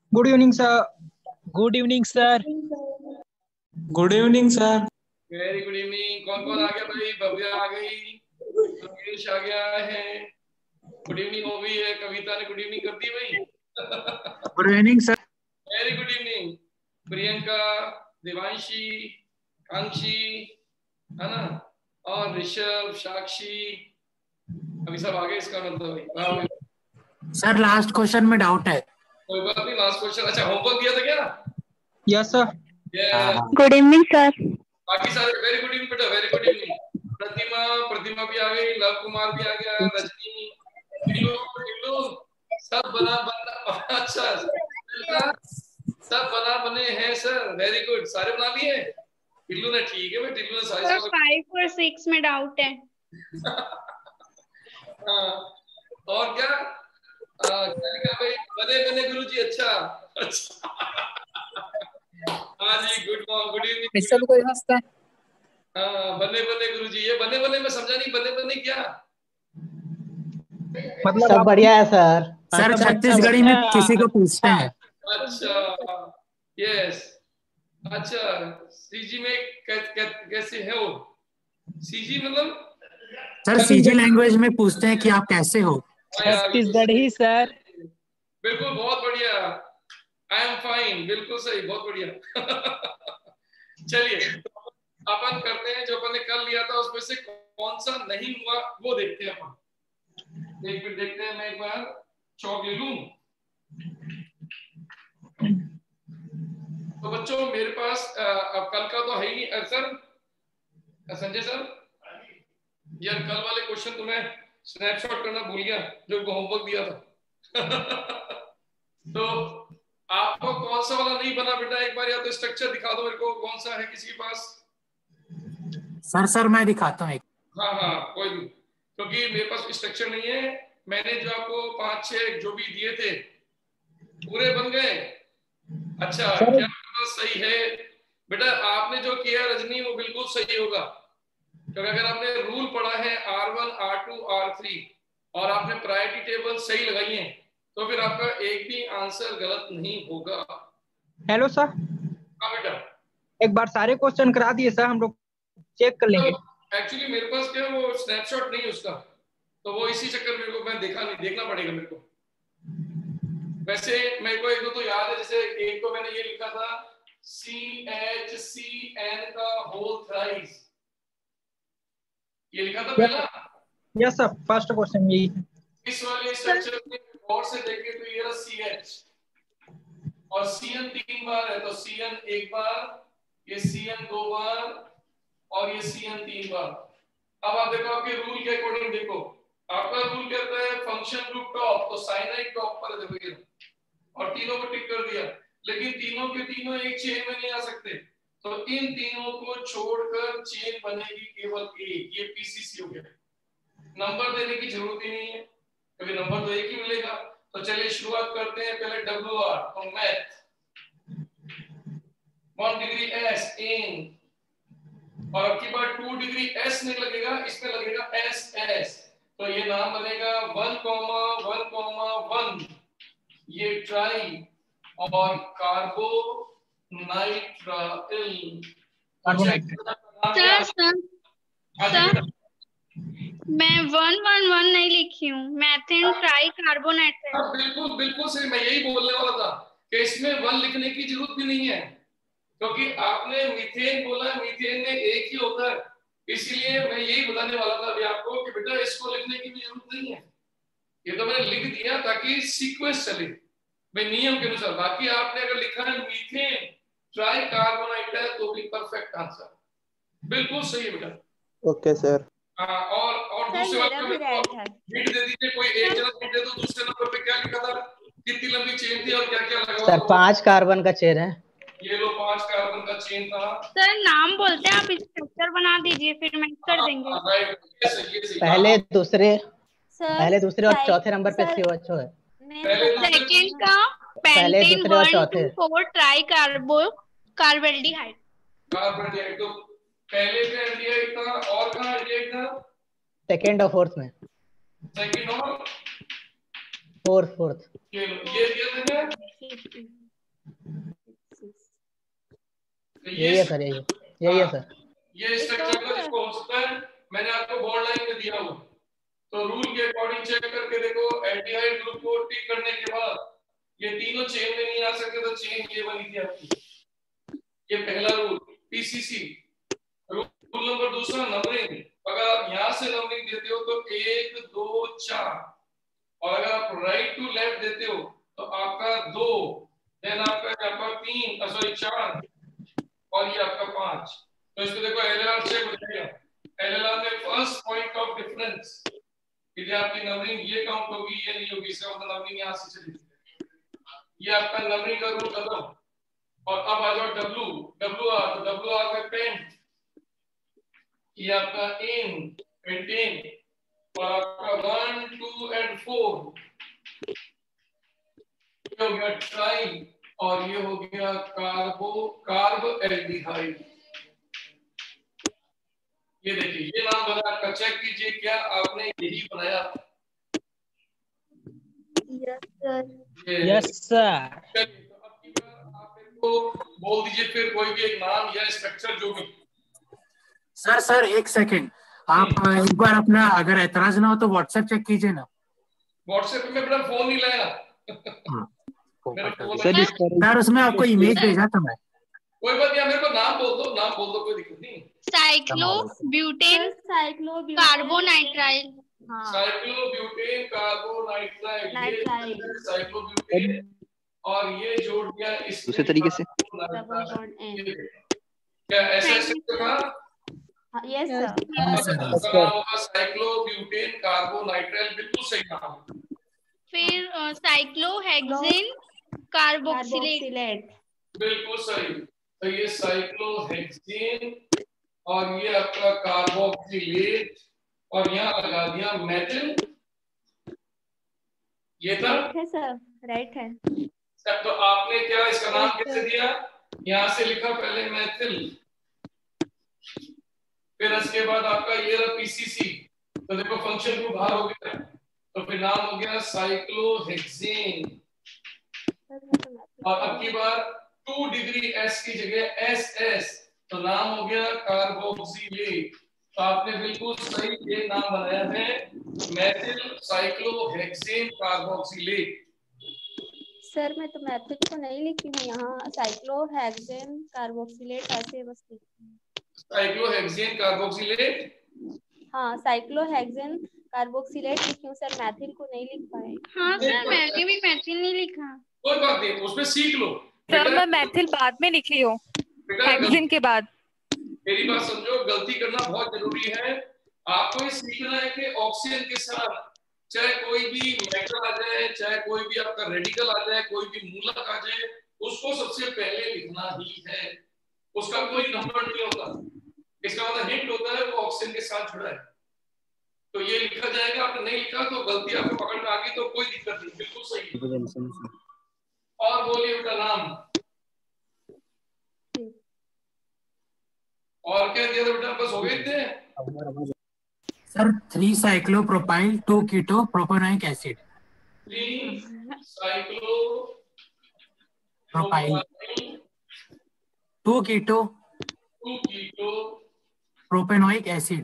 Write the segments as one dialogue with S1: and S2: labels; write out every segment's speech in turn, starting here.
S1: Good evening sir.
S2: Good evening sir.
S3: Good evening sir.
S4: Very good evening. कौन कौन आ गया भाई? भव्या आ गई, सुरेश आ गया है, गुड इवनिंग हो गई है, कविता ने गुड इवनिंग कर दी भाई।
S3: Good evening sir.
S4: Very good evening. Priyanka, Devanshi, Kankshi, है ना, और ऋषभ, साक्षी, अभी सब आ गए। इसका मतलब भाई
S3: सर लास्ट क्वेश्चन में डाउट है।
S4: कोई बात नहीं, लास्ट क्वेश्चन। अच्छा, होमवर्क दिया था क्या?
S1: Yes sir.
S5: Good evening sir.
S4: बाकी सारे वेरी गुड इवनिंग बेटा, वेरी गुड इवनिंग। प्रतिमा भी आ गई, लव कुमार भी आ गया, रजनी, टिल्लू टिल्लू, सब बना अच्छा बेटा, सब बने हैं सर। वेरी गुड, सारे बना लिए। टिल्लू ने, ठीक है भाई, टिल्लू ने सारे
S5: 5 और 6 में डाउट है।
S4: हाँ, और क्या क्या लिखा भाई? बने गुरुजी। अच्छा अच्छा। हाँ जी, गुड इवनिंग।
S3: सब कोई हंसता है।
S4: हाँ, बने गुरुजी। ये बने मैं समझा नहीं, बने क्या
S1: मतलब
S6: सब बढ़िया है सर।
S3: सर छत्तीसगढ़ी में किसी को पूछते हैं।
S4: अच्छा, यस। अच्छा, सीजी में कैसे है वो? सीजी मतलब
S3: सर सीजी लैंग्वेज में पूछते हैं कि आप कैसे हो।
S2: छत्तीसगढ़ी सर।
S4: बिल्कुल, बहुत बढ़िया। आई एम फाइन, बिल्कुल सही, बहुत बढ़िया। चलिए अपन करते हैं, जो अपन ने कर लिया था उसमें से कौन सा नहीं हुआ वो देखते हैं अपन। एक मिनट देखते हैं, मैं एक बार चौक ले लूं। तो बच्चों मेरे पास अब कल का तो है ही नहीं सर। संजय सर, यार कल वाले क्वेश्चन तो मैं स्नैपशॉट करना भूल गया जो होमवर्क दिया था। तो आपको कौन सा वाला नहीं बना बेटा? एक बार या तो स्ट्रक्चर दिखा दो मेरे को, कौन सा है किसी के पास?
S3: सर मैं दिखाता हूँ एक।
S4: हाँ, कोई नहीं, क्योंकि मेरे पास स्ट्रक्चर नहीं है। मैंने जो आपको 5-6 जो भी दिए थे पूरे बन गए। अच्छा, क्या सही है बेटा? आपने जो किया रजनी वो बिल्कुल सही होगा, क्योंकि अगर आपने रूल पढ़ा है R1, R2, R3 और आपने प्रायोरिटी टेबल सही लगाई है तो फिर आपका एक भी आंसर गलत नहीं होगा।
S1: Hello sir.
S4: हाँ बेटा,
S1: एक बार सारे क्वेश्चन करा दिए सर, हम लोग चेक कर लेंगे।
S4: एक्चुअली मेरे पास क्या वो स्नैपशॉट नहीं है उसका, तो वो इसी चक्कर मेरे को मैं देखा नहीं, देखना पड़ेगा मेरे को। वैसे मेरे को एक दो तो याद है, जैसे एक तो मैंने ये लिखा था CHCN का होल थ्राइस, ये लिखा था पहला।
S1: यस सर, फर्स्ट क्वेश्चन यही है।
S4: इस वाले स्ट्रक्चर में गौर से देखें तो ये रहा CH और CN 3 बार है, तो CN 1 बार, ये CN 2 बार और ये CN 3 बार। अब आप देखो आपके रूल के अकॉर्डिंग, देखो आपका रूल कहता है फंक्शन ग्रुप टॉप, तो साइनाइड टॉप पर है, देखो ये, और तीनों को टिक कर दिया। लेकिन तीनों के तीनों एक चेन में नहीं आ सकते, तो इन तीनों को छोड़कर चेन बनेगी केवल एक, ये PCC हो गया। नंबर देने की जरूरत ही नहीं है क्योंकि नंबर तो एक ही मिलेगा। तो चलिए शुरुआत करते हैं पहले WR, तो मैथ 1 डिग्री S इन, और अब की बार 2 डिग्री S नहीं लगेगा, इसमें लगेगा SS, तो ये नाम बनेगा 1,1,1, ये ट्राई और कार्बो नाइट्राइल।
S5: सर मैं 1,1,1 नहीं लिखी हूँ, मैथेन ट्राई कार्बोनेट।
S4: बिल्कुल सही, मैं यही बोलने वाला था कि इसमें 1 लिखने की जरूरत भी नहीं है, क्योंकि आपने मीथेन बोला, मीथेन में एक ही होता है, इसलिए मैं यही बताने वाला था अभी आपको कि बेटा इसको लिखने की भी जरूरत नहीं है। ये तो मैंने लिख दिया ताकि सीक्वेंस चले भाई नियम के अनुसार। बाकी आपने अगर लिखा है मीथेन ट्राई कार्बोनाइट तो भी परफेक्ट आंसर, बिल्कुल सही है बेटा।
S6: Okay sir.
S4: और दूसरे हिंट दे दीजिए, कोई एक जना हिंट दे दो, दूसरे नंबर पे क्या लिखा था, कितनी लंबी चेन थी और क्या क्या लगा हुआ
S6: सर
S4: था?
S6: 5 कार्बन का चेन है।
S4: ये लो 5 कार्बन का चेन था।
S5: सर नाम बोलते हैं, आप स्ट्रक्चर बना दीजिए फिर मैच कर देंगे।
S6: पहले दूसरे और चौथे नंबर पे CO है।
S5: सेकंड का
S6: पहले
S5: पेंटेन
S6: दूसरे और
S5: 1
S6: चौथे।
S5: 2 4 ट्राई कार्बोल्डिहाइड।
S4: तो पहले पे एल्डिहाइड था और कहां एल्डिहाइड था?
S6: सेकंड और फोर्थ में।
S4: सेकंड और
S6: फोर्थ।
S4: ये दिया था तो
S6: यही है सर, यही है सर।
S4: ये स्ट्रक्चर का जिसको हो सकता है, मैंने आपको बॉन्ड लाइन में दिया हुआ, तो रूल के अकॉर्डिंग चेक करके देखो। एल्डिहाइड ग्रुप को टिक करने के बाद ये तीनों चेन में नहीं आ सकते, तो चेन ये बनी थी आपकी। ये पहला रूल पीसीसी। रूल नंबर दूसरा नंबरिंग। अगर आप यहां से नंबरिंग देते हो तो 1 2 4, और अगर आप राइट टू लेफ्ट देते हो तो आपका 2, देन आपका 3 सॉरी 4, और ये आपका 5। तो इसको देखो एलएलआर चेक हो जाएगा। एलएलआर में फर्स्ट पॉइंट ऑफ डिफरेंस यदि आपकी नंबरिंग ये काउंट होगी, ये नहीं होगी, इसका मतलब नंबरिंग यहां से चली जाएगी। ये आपका नंबरिंग का रूल खत्म। और अब आ जाओ डब्ल्यू आर। तो डब्ल्यू आर में पेंट, ये आपका इन पेंटेन, और आपका 1 2 and 4 ये हो गया ट्राई, और ये हो गया कार्ब एल्डिहाइड। ये देखिए ये नाम बना आपका, चेक कीजिए क्या आपने यही बनाया?
S2: Yes sir.
S4: अब की बार आप मेरे को बोल दीजिए फिर कोई भी एक नाम या स्ट्रक्चर जो भी।
S3: सर एक सेकंड, आप एक बार अपना अगर एतराज ना हो तो व्हाट्सएप चेक कीजिए ना।
S4: व्हाट्सएप पे मैं अपना फोन नहीं लाया।
S3: सर उसमें आपको इमेज भेजा था मैं।
S4: कोई बात नहीं, मेरे को नाम बोल दो, कोई दिक्कत नहीं।
S5: Cyclobutane carbonitrile.
S4: Cyclobutane carbonitrile, cyclobutane, और ये जोड़ दिया इस
S7: दूसरे तरीके से।
S4: क्या ऐसे था?
S5: Yes sir.
S4: साइक्लोब्यूटेन कार्बोनाइट्राइल, बिल्कुल सही नाम।
S5: फिर साइक्लोहेक्सेन कार्बोक्सिलेट,
S4: बिल्कुल सही। तो ये साइक्लोहेक्सेन, और ये आपका कार्बोक्सिलेट, और यहाँ लगा दिया मेथिल। ये था
S5: सर, राइट है।
S4: तो आपने क्या इसका नाम कैसे दिया? यहाँ से लिखा पहले मेथिल, फिर उसके बाद आपका ये रहा पीसीसी। तो देखो फंक्शन को बाहर हो गया, तो फिर नाम हो गया साइक्लोहेक्सेन। और अब की बार 2 डिग्री एस की जगह एसएस, तो नाम हो गया कार्बोक्सिलेट। तो आपने बिल्कुल सही ये नाम बनाया है, मेथिल साइक्लोहेक्सेन कार्बोक्सिलेट।
S8: सर मैं तो मैथिल को नहीं लिखी हूँ यहाँ, साइक्लोहेक्सेन कार्बोक्सिलेट ऐसे बस लिखी हूँ।
S4: साइक्लोहेक्सेन कार्बोक्सिलेट,
S8: हाँ साइक्लोहेक्सेन कार्बोक्सिलेट लिखी हूँ सर, मैथिल को नहीं लिख पाए।
S5: हाँ सर, मैंने भी मैथिल नहीं लिखा।
S4: कोई बात नहीं, उसमें सीख लो।
S9: सर मैं मैथिल बाद में लिखी हूँ, हेक्सेन के बाद।
S4: मेरी बात समझो, गलती करना बहुत जरूरी है। आपको ये सीखना है कि ऑक्सीजन के साथ चाहे कोई भी मेटल आ जाए, चाहे कोई भी आपका रेडिकल आ जाए, कोई भी मूलक आ जाए, उसको सबसे पहले लिखना ही है। उसका कोई नंबर नहीं होता, इसका मतलब हिंट होता है वो ऑक्सीजन के साथ जुड़ा है, तो ये लिखा जाएगा। आपने नहीं लिखा तो गलती आपको पकड़ में आ गई, तो कोई दिक्कत नहीं, बिल्कुल सही। और बोलिए उनका नाम। और क्या दिया था बेटा? बस हो गए थे
S3: sir 3 cyclopropyl 2 keto propanoic acid.
S4: 3 cyclo
S3: propyl 2 keto propanoic acid.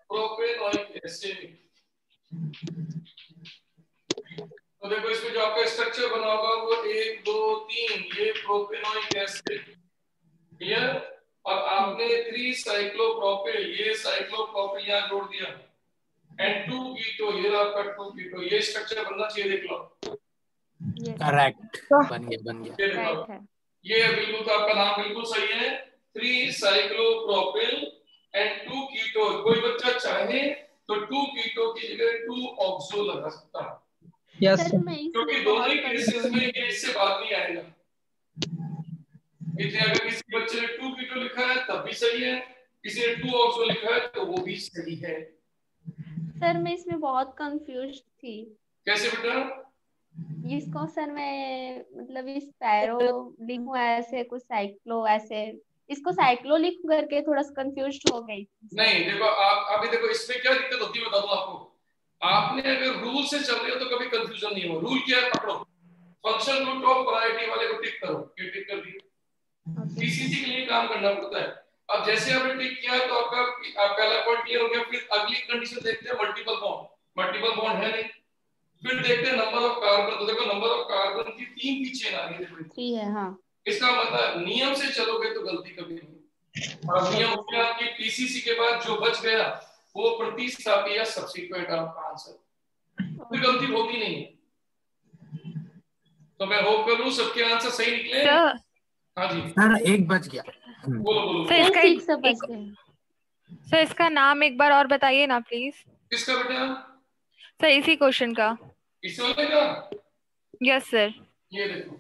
S4: तो देखो इसमें जो आपका स्ट्रक्चर बना होगा वो 1 2 3, ये प्रोपेनोइक एसिड, क्लियर। और आपने 3 साइक्लोप्रोपिल, ये साइक्लोप्रोपिल यहाँ जोड़ दिया, एंड 2 कीटो, ये आपका 2 कीटो। ये स्ट्रक्चर बनना चाहिए, देख लो।
S3: करेक्ट, बन गया।
S4: ये बिल्कुल, तो आपका नाम बिल्कुल सही है, 3 साइक्लोप्रोपिल एंड 2 कीटो। कोई बच्चा चाहे तो 2 कीटो की जगह 2 ऑक्सो लगा सकता है,
S1: यस
S4: क्योंकि दोनों ही केसेस में ये इससे बात नहीं आएगा। इसलिए अगर किसी बच्चे ने 2 कीटो लिखा है तब भी सही है, किसी ने 2 ऑक्सो लिखा है तो वो भी सही है।
S8: सर मैं इसमें बहुत कंफ्यूज थी।
S4: कैसे बेटा?
S8: इसको सर मैं मतलब इस पैरो लिखूं ऐसे, कुछ साइक्लो ऐसे, इसको साइक्लो लिखूं करके थोड़ा सा कंफ्यूज हो गई।
S4: नहीं देखो, आप अभी देखो इसमें क्या दिक्कत होती है बता दूं आपको। आपने अगर रूल से चल रहे हो तो कभी कंफ्यूजन नहीं हो। रूल क्या है? पकड़ो, फंक्शनल ग्रुप ऑफ प्रायोरिटी वाले को टिक करो, ये टिक कर दिया। पीसीसी के लिए काम करना पड़ता है। अब जैसे आपने टिक किया तो आपका पहला पॉइंट क्लियर हो गया। फिर अगली कंडीशन देखते हैं मल्टीपल बॉन्ड। मल्टीपल बॉन्ड है नहीं। फिर देखते हैं नंबर ऑफ कार्बन। तो देखो नंबर ऑफ कार्बन की 3 की चेन आ रही है,
S8: 3 है। हाँ, इसका
S4: मतलब नियम से चलोगे तो गलती कभी नहीं। और नियम हो गया आपकी पीसीसी के बाद जो बच गया वो प्रतिस्थापी या सब्स्टिट्यूएंट आपका आंसर, कोई गलती होती नहीं है। तो मैं होप करूं सबके आंसर सही निकले। हाँ जी
S3: सर, एक बच गया।
S4: बोलो।
S9: सर इसका नाम एक बार और बताइए ना प्लीज।
S4: किसका बेटा?
S9: सर इसी क्वेश्चन का।
S4: इस वाले का?
S9: Yes sir.
S4: ये देखो,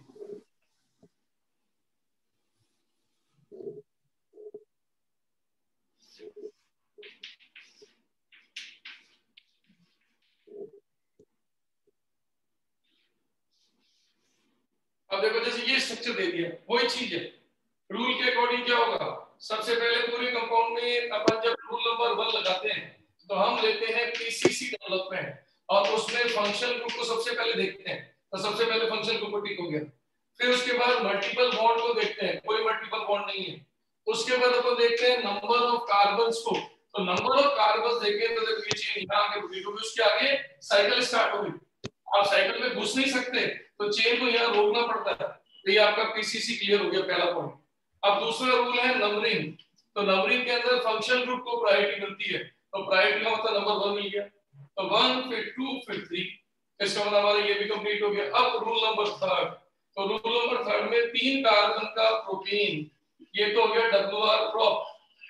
S4: अब देखो जैसे ये स्ट्रक्चर दे दिया, वही चीज है। रूल के अकॉर्डिंग क्या होगा, सबसे पहले पूरे कंपाउंड में अपन जब रूल नंबर 1 लगाते हैं तो हम लेते हैं पीसीसी डेवलपमेंट और उसमें फंक्शनल ग्रुप को सबसे पहले देखते हैं। तो सबसे पहले फंक्शनल ग्रुप को टिक हो गया। फिर उसके बाद मल्टीपल बॉन्ड को देखते हैं, कोई मल्टीपल बॉन्ड नहीं है। उसके बाद अपन देखते हैं नंबर ऑफ कार्बन्स को। तो नंबर ऑफ कार्बन्स देखें तो देखो ये चेन यहां आके रुकी, क्योंकि उसके आगे साइकिल स्टार्ट हो गई। आप साइकिल में घुस नहीं सकते तो चेन को यहाँ रोकना पड़ता है। तो ये आपका पीसीसी क्लियर हो गया, पहला पॉइंट। अब दूसरा रूल है नंबरिंग। तो नंबरिंग के अंदर फंक्शनल ग्रुप को प्रायोरिटी मिलती है। तो प्रायोरिटी का मतलब नंबर 1 मिल गया, तो 1 फिर 2 फिर 3। इसका मतलब हमारा ये भी कंप्लीट हो गया। अब रूल नंबर 3। तो रूल नंबर 3 में 3 कार्बन का प्रोटीन, ये तो हो गया WR prop.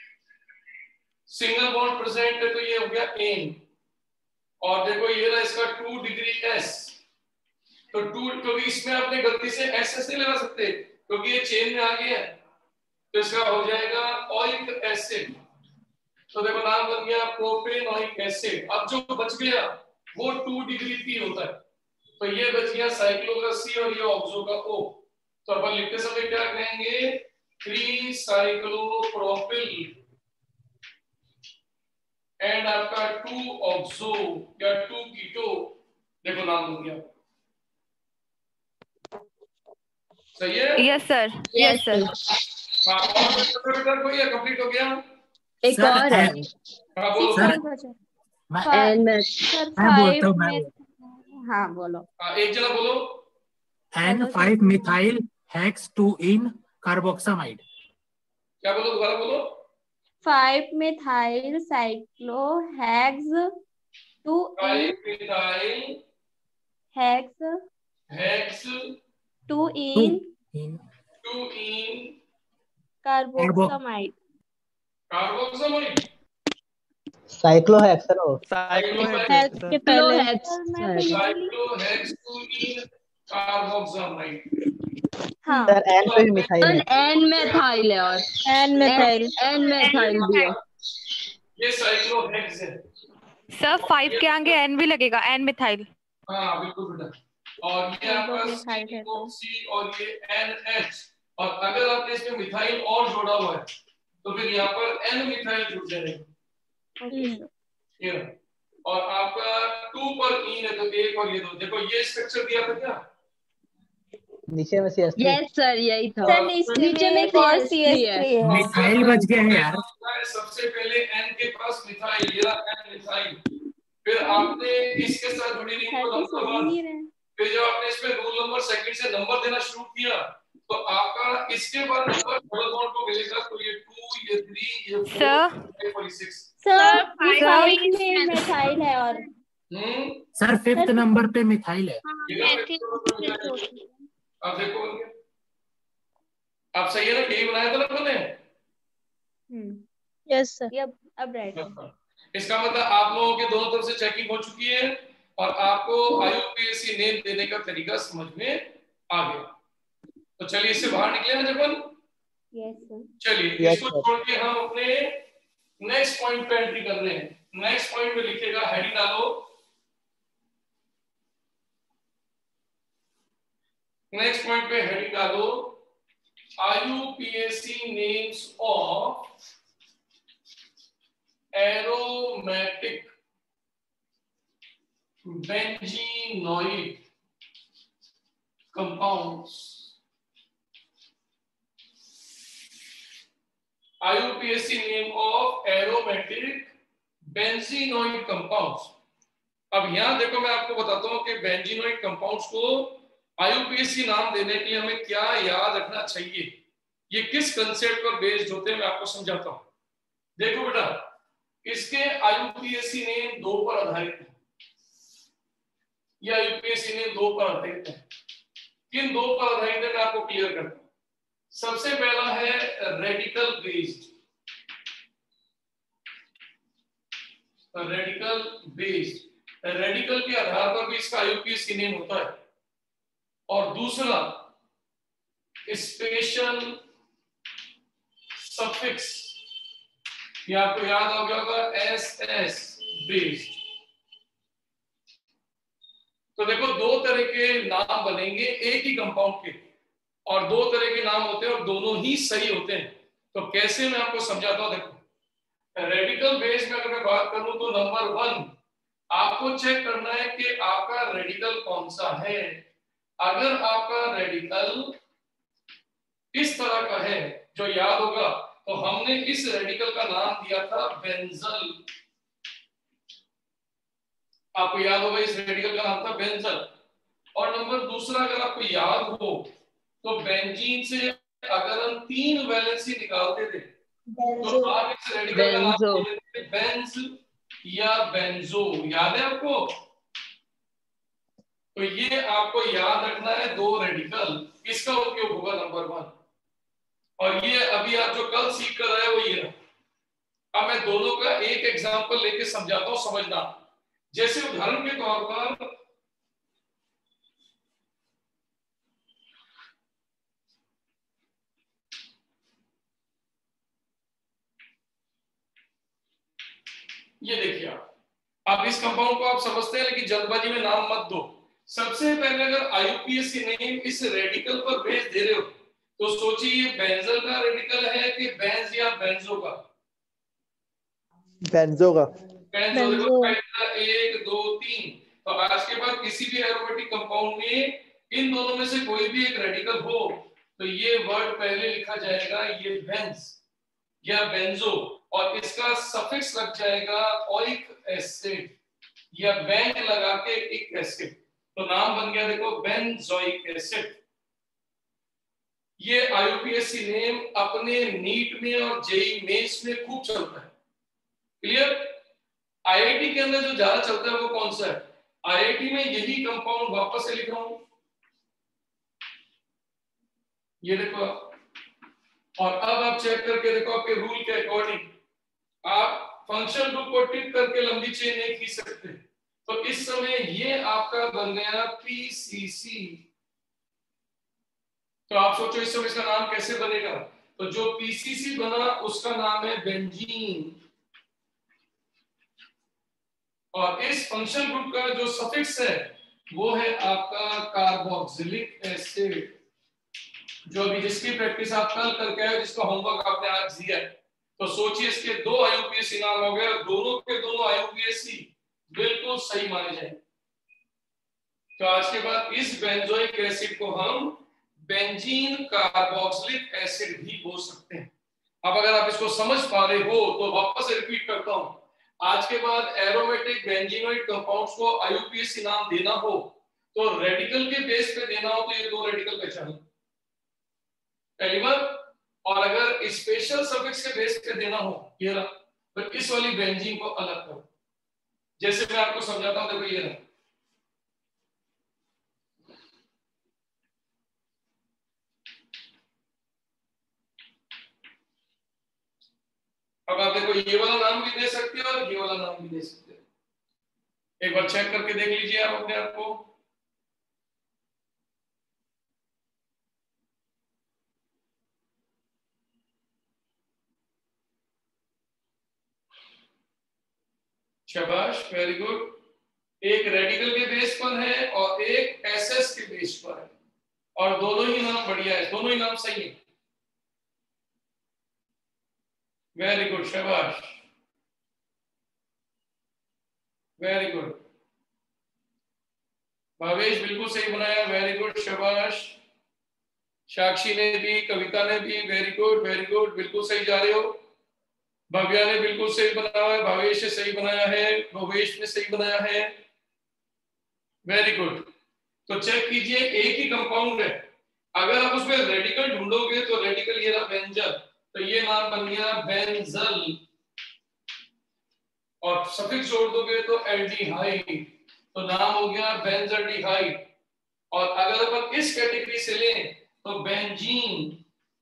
S4: Single bond present है तो ये हो गया एन। और देखो ये रहा इसका 2 डिग्री S। तो 2, क्योंकि इसमें आपने गलती से SS नहीं लगा सकते क्योंकि ये चेन में आ गया है, तो इसका हो जाएगा ऑइक एसिड। तो देखो नाम बन गया प्रोपेनोइक एसिड। अब जो बच गया वो 2 डिग्री P होता है। तो ये बच गया साइक्लो का C और ये ऑक्सो का O। तो अपन लिखते समय क्या कहेंगे, 3 साइक्लोप्रोपिल एंड आपका 2 ऑक्सो या 2 कीटो। देखो नाम बन गया। सही है?
S9: Yes sir, yes sir.
S4: हाँ, और बेटा कोई है कंप्लीट हो गया?
S6: एक और है।
S4: हाँ बोलो
S3: सर,
S8: हाँ बोलो।
S4: एक जना बोलो।
S3: N5 methyl hex 2 carboxamide.
S4: क्या बोलो, दोबारा बोलो।
S8: 5 methyl cyclohex 2
S4: methyl
S8: hex 2 carboxamide.
S6: Cyclohex
S8: के पहले
S4: कार्बोक्सामाइड।
S8: हाँ
S6: सर N पे मिथाइल है।
S8: N मेथाइल है और N मेथाइल भी है।
S4: ये साइक्लोहेक्स है
S9: सर 5 के आगे N भी लगेगा, N मिथाइल।
S4: हाँ बिल्कुल बेटा। और ये आपका C और ये NH। और अगर आपने इसमें मिथाइल और जोड़ा हुआ है तो फिर यहाँ पर N मिथाइल जुड़ जाएगा। ये और आपका 2 पर इन है तो 1 और ये 2। देखो ये स्ट्रक्चर दिया था क्या?
S6: नीचे में CH3।
S8: यस सर यही था। सर नीचे में CH3 है।
S3: मिथाइल बच गया है यार।
S4: सबसे पहले N के पास मिथाइल, ये N मिथाइल। फिर आपने इसके साथ जुड़ी रिंग को नंबर 1। फिर जब आपने इसमें रूल नंबर 2 से नंबर देना शुरू किया तो आपका इसके बाद नंबर डबल बॉन्ड को मिलेगा। तो ये 2, ये 3, ये 4, ये 6।
S8: सर 5 में मिथाइल है और
S3: सर 5th नंबर पे मिथाइल है।
S4: अब देखो आप सही है ना, यही बनाया था ना मैंने।
S8: Yes sir. अब राइट।
S4: इसका मतलब आप लोगों के दोनों तरफ से चेकिंग हो चुकी है और आपको IUPAC नेम देने का तरीका समझ में आ गया। तो चलिए इससे बाहर निकले ना जब।
S8: Yes sir.
S4: चलिए इसको छोड़ के हम अपने नेक्स्ट पॉइंट पे एंट्री कर रहे हैं। नेक्स्ट पॉइंट में लिखेगा, हेडिंग डालो। नेक्स्ट पॉइंट पे हेडिंग डालो, IUPAC names of aromatic benzenoid compounds. IUPAC name of aromatic benzenoid compounds. अब यहां देखो मैं आपको बताता हूं कि बेंजीनोइड कंपाउंड्स को IUPAC नाम देने के लिए हमें क्या याद रखना चाहिए, ये किस कंसेप्ट पर बेस्ड होते हैं, मैं आपको समझाता हूं। देखो बेटा, इसके IUPAC नेम 2 पर आधारित है। ये IUPAC नेम 2 पर आधारित है। किन 2 पर आधारित है मैं आपको क्लियर करता हूं। सबसे पहला है radical based. Radical based, radical के आधार पर भी इसका IUPAC नेम होता है। और दूसरा स्पेशल सफिक्स, ये आपको याद आ गया होगा, SS बेस्ड। तो देखो 2 तरह के नाम बनेंगे एक ही कंपाउंड के, और 2 तरह के नाम होते हैं और दोनों ही सही होते हैं। तो कैसे मैं आपको समझाता हूं। देखो रेडिकल बेस में अगर मैं बात करूं तो नंबर 1 आपको चेक करना है कि आपका रेडिकल कौन सा है। अगर आपका रेडिकल इस तरह का है, जो याद होगा, तो हमने इस रेडिकल का नाम दिया था बेंजल। आपको याद होगा इस रेडिकल का नाम था बेंजल। और नंबर दूसरा अगर आपको याद हो तो बेंजीन से अगर हम 3 वैलेंसी निकालते थे तो आप इस रेडिकल का नाम देते थे बेंज या बेंजो। याद है आपको? तो ये आपको याद रखना है 2 रेडिकल, इसका उपयोग होगा नंबर 1। और ये अभी आप जो कल सीख कर रहे हो ये रहा। अब मैं दोनों का एक एग्जांपल लेके समझाता हूं, समझना। जैसे उदाहरण के तौर पर ये देखिए, आप इस कंपाउंड को आप समझते हैं, लेकिन जल्दबाजी में नाम मत दो। सबसे पहले अगर IUPAC नेम इस रेडिकल पर बेस दे रहे हो तो सोचिए ये बेंजल का रेडिकल है कि बेंज या बेंजो का?
S7: बेंजो का।
S4: बेंजो। देखो 1 2 3। तो आज के बाद किसी भी एरोमेटिक कंपाउंड में इन दोनों में से कोई भी एक रेडिकल हो तो ये वर्ड पहले लिखा जाएगा ये बेंज या बेंजो, और इसका सफिक्स लग जाएगा ओइक एसिड या बैंक लगा के इक एसिड। तो नाम बन गया देखो बेंजोइक एसिड। ये IUPAC नेम अपने नीट में और जेई मेंस में खूब चलता है। क्लियर? IIT के अंदर जो ज्यादा चलता है वो कौन सा है? IIT में यही कंपाउंड वापस से लिख रहा हूं, ये देखो। और अब आप चेक करके देखो आपके रूल के अकॉर्डिंग आप फंक्शन ग्रुप को टिक करके लंबी चेन नहीं खींच सकते। तो इस समय ये आपका बन गया PCC। तो आप सोचो इस समय इसका नाम कैसे बनेगा। तो जो PCC बना उसका नाम है बेंजीन, और इस फंक्शन ग्रुप का जो सफिक्स है वो है आपका कार्बोक्सिलिक एसिड, जो अभी जिसकी प्रैक्टिस आप कल करके आए, जिसका होमवर्क आपने आज दिया है। तो सोचिए इसके 2 IUPAC नाम हो गए, दोनों के दोनों IUPAC बिल्कुल सही माने जाएंगे। तो आज के बाद इस बेंजोइक एसिड को हम बेंजीन कार्बोक्सिलिक एसिड भी बोल सकते हैं। अब अगर आप इसको समझ पा रहे हो तो वापस से रिपीट करता हूं, आज के बाद एरोमेटिक बेंजीनोइड कंपाउंड्स को IUPAC नाम देना हो तो रेडिकल के बेस पे देना हो तो ये 2 रेडिकल पहचानो, पहली बार। और अगर स्पेशल सफिक्स के बेस पे देना हो ये रहा, तो इस वाली बेंजीन को अलग करो। जैसे मैं आपको समझाता हूं, देखो ये रहा। अब आप देखो ये वाला नाम भी दे सकते हो और ये वाला नाम भी दे सकते हो। एक बार चेक करके देख लीजिए आप अपने आप को। शाबाश, वेरी गुड। एक रेडिकल के बेस पर है और एक SS के बेस पर है, और दोनों ही नाम बढ़िया है, दोनों ही नाम सही है। वेरी गुड, शाबाश, वेरी गुड। भावेश बिल्कुल सही बनाया, वेरी गुड, शाबाश। साक्षी ने भी, कविता ने भी, वेरी गुड वेरी गुड, बिल्कुल सही जा रहे हो। भव्या ने बिल्कुल सही बनाया है, भावेश ने सही बनाया है, भवेश ने सही बनाया है, वेरी गुड। तो चेक कीजिए, एक ही कंपाउंड है, अगर आप उसमें रेडिकल ढूंढोगे तो रेडिकल ये रहा बेंजल, तो ये नाम बन गया बेंजल, और सफिक्स जोड़ दोगे तो एल्डिहाइड, तो नाम हो गया बेंजल्डिहाइड। और अगर अपन इस कैटेगरी से लें तो बेंजीन,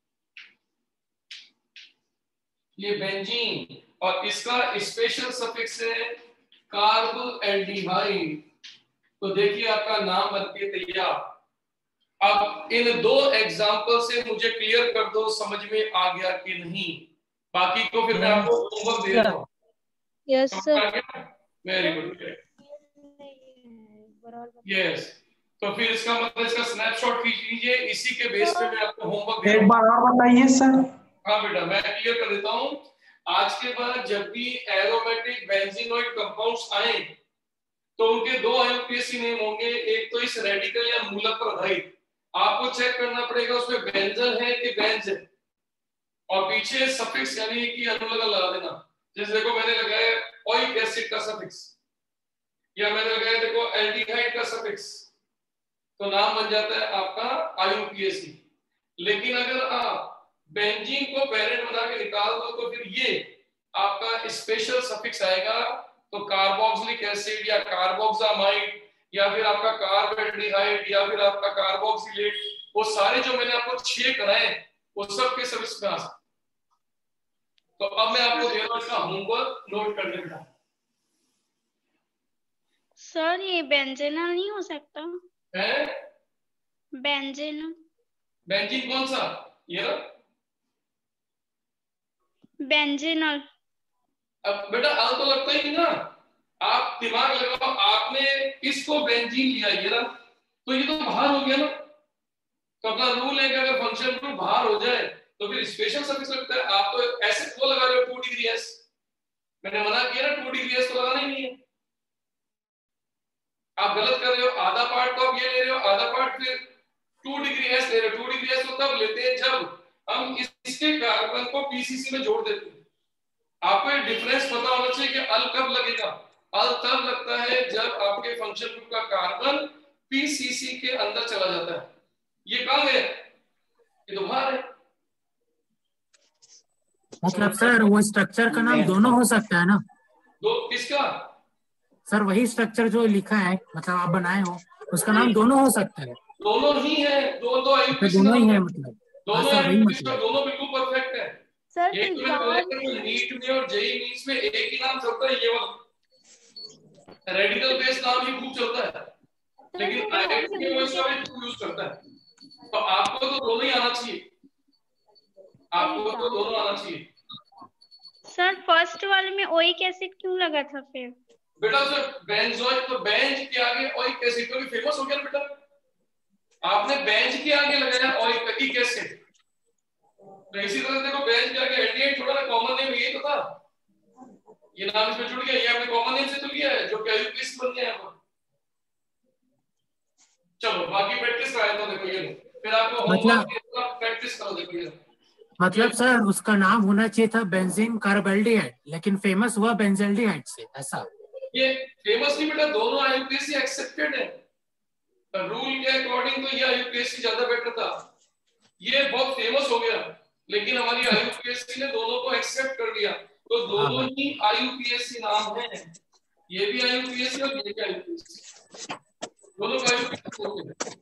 S4: ये बेंजीन, और इसका स्पेशल सफिक्स है कार्ब एल्डिहाइड। तो देखिए आपका नाम बनके तैयार। अब इन दो एग्जांपल से मुझे क्लियर कर दो समझ में आ गया कि नहीं, बाकी को फिर मैं आपको होमवर्क दे दूं।
S5: Yes sir.
S4: Very good, yes. तो फिर इसका मतलब इसका स्नैपशॉट खींच लीजिए, इसी के बेस पे मैं आपको होमवर्क दे
S3: एक बार और बताइए सर।
S4: हाँ बेटा, मैं क्लियर कर देता हूँ। आज के बाद जब भी एरोमेटिक बेंजीनोइड कंपाउंड्स आए तो उनके दो आईयूपीएसी नेम होंगे, एक तो इस रेडिकल या मूलक पर आधारित, आपको चेक करना पड़ेगा उसमें बेंजल है कि बेंज है, और पीछे सफिक्स यानी कि अनुलगा लगा देना। जैसे देखो मैंने लगाया ओइक एसिड का सफिक्स, या मैंने लगाया देखो एल्डिहाइड का सफिक्स, तो नाम बन जाता है आपका आईयूपीएसी। लेकिन अगर आप बेंजीन को पेरेंट बना के निकाल दो तो फिर ये आपका स्पेशल सफिक्स आएगा, तो कार्बोक्सिलिक एसिड या कार्बोक्सामाइड या फिर आपका कार्बेल्डिहाइड या फिर आपका कार्बोक्सिलेट, वो सारे जो मैंने आपको 6 कराए वो सब के सब इसमें आ सकते। तो अब मैं आपको दे रहा हूं इसका होमवर्क, नोट कर लेना।
S5: सर ये बेंजेनल नहीं हो सकता
S4: है?
S5: बेंजेनल,
S4: बेंजीन कौन सा? ये ना
S5: बेंजेनल।
S4: अब बेटा आल तो लगता ही नहीं ना, आप दिमाग लगाओ, आपने इसको बेंजीन लिया ये ना, तो ये तो बाहर हो गया ना। तो अपना रूल है कि अगर फंक्शन ग्रुप बाहर हो जाए तो फिर स्पेशल सफिक्स लगता है। आप तो ऐसे वो लगा रहे हो 2 डिग्री एस, मैंने मना किया ना 2 डिग्री एस तो लगाना ही नहीं है। आप गलत कर रहे हो, आधा पार्ट तो आप ये ले रहे हो, आधा पार्ट फिर 2 डिग्री एस ले रहे हो। 2 डिग्री एस तो तब लेते हैं जब हम इसके कार्बन को पीसीसी में जोड़ देते हैं। आपको ये डिफरेंस पता होना चाहिए कि अल कब लगेगा। अल तब लगता है जब आपके फंक्शन ग्रुप का कार्बन पीसीसी के अंदर चला जाता है। ये कहां है? ये तो बाहर है।
S3: मतलब सर वो स्ट्रक्चर का नाम दोनों हो सकता है ना?
S4: दो किसका?
S3: सर वही स्ट्रक्चर जो लिखा है, मतलब आप बनाए हो, उसका नाम दोनों हो सकता है?
S4: दोनों ही है, दो आईयूपीएसी
S3: दोनों ही है
S4: नाम,
S3: मतलब?
S4: दोनों आईयूपीएसी का दोनों बिल्कुल परफेक्ट है।
S8: सर
S4: एक तो मैंने बोला कि नीट में और जेईई मींस में एक ही नाम चलता है, ये वाला रेडिकल बेस नाम ही खूब चलता है, लेकिन आईआईटी में वो इसका भी खूब यूज करता है। तो आपको तो दोनों ही आना चाहिए, आपको तो दोनों आना चाहिए।
S5: सर फर्स्ट वाले में ओइक एसिड क्यों लगा था फिर?
S4: बेटा सर बेंजोइक, तो बेंज के आगे ओइक एसिड क्योंकि फेमस हो गया ना बेटा। आपने बेंज के आगे लगाया ओइक एसिड, तो इसी तरह देखो बेंज के आगे एल्डिहाइड छोड़ा ना, कॉमन नेम यही तो था, ये नाम इसमें जुड़ गया, ये आपने कॉमन नेम से तो लिया है जो कि आईयूपीएसी बन गया है। चलो बाकी प्रैक्टिस कराया तो देखो ये, फिर आपको होमवर्क प्रैक्टिस करो देखो ये।
S3: मतलब सर उसका नाम होना चाहिए था बेंजीन कार्बेल्डिहाइड, लेकिन फेमस हुआ बेंजल्डिहाइड से, ऐसा? ये
S4: फेमस नहीं बेटा, दोनों आईयूपीएसी एक्सेप्टेड है रूल के अकॉर्डिंग, तो ये आईयूपीएसी ज्यादा बेटर था। ये बहुत फेमस हो गया लेकिन हमारी आईयूपीएसी ने दोनों को एक्सेप्ट कर लिया, तो दोनों ही आईयूपीएसी नाम है, ये भी आईयूपीएसी और ये भी आईयूपीएसी, दोनों का आईयूपीएसी हो गया।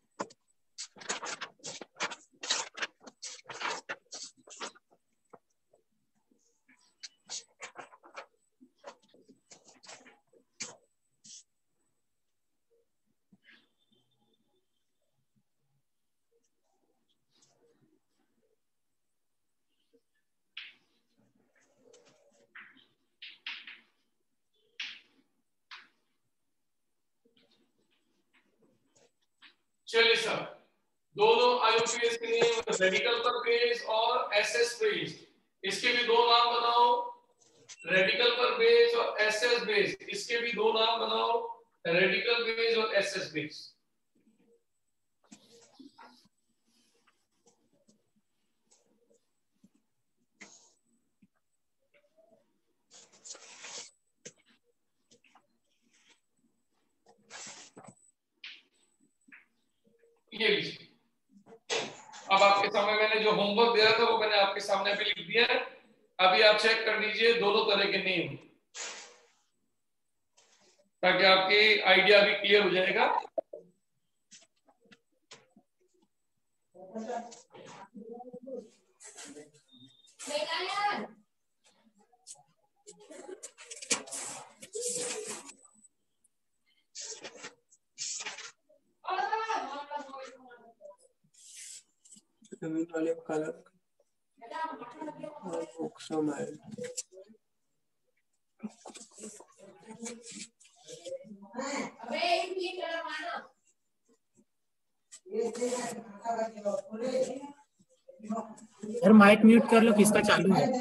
S4: चलिए सर, दोनों आईयूपीएस के नेम रेडिकल पर बेस और एसएस बेस, इसके भी 2 नाम बनाओ, रेडिकल पर बेस और एसएस बेस, इसके भी 2 नाम बनाओ, रेडिकल बेस और एसएस बेस। ये लीजिए, अब आपके सामने मैंने जो होमवर्क दिया था वो मैंने आपके सामने अभी लिख दिया है। अभी आप चेक कर लीजिए दोनों तरह के नेम, ताकि आपकी आइडिया भी क्लियर हो जाएगा।
S7: जमीन वाले को काला
S3: यार माइक म्यूट कर लो, किसका चालू है?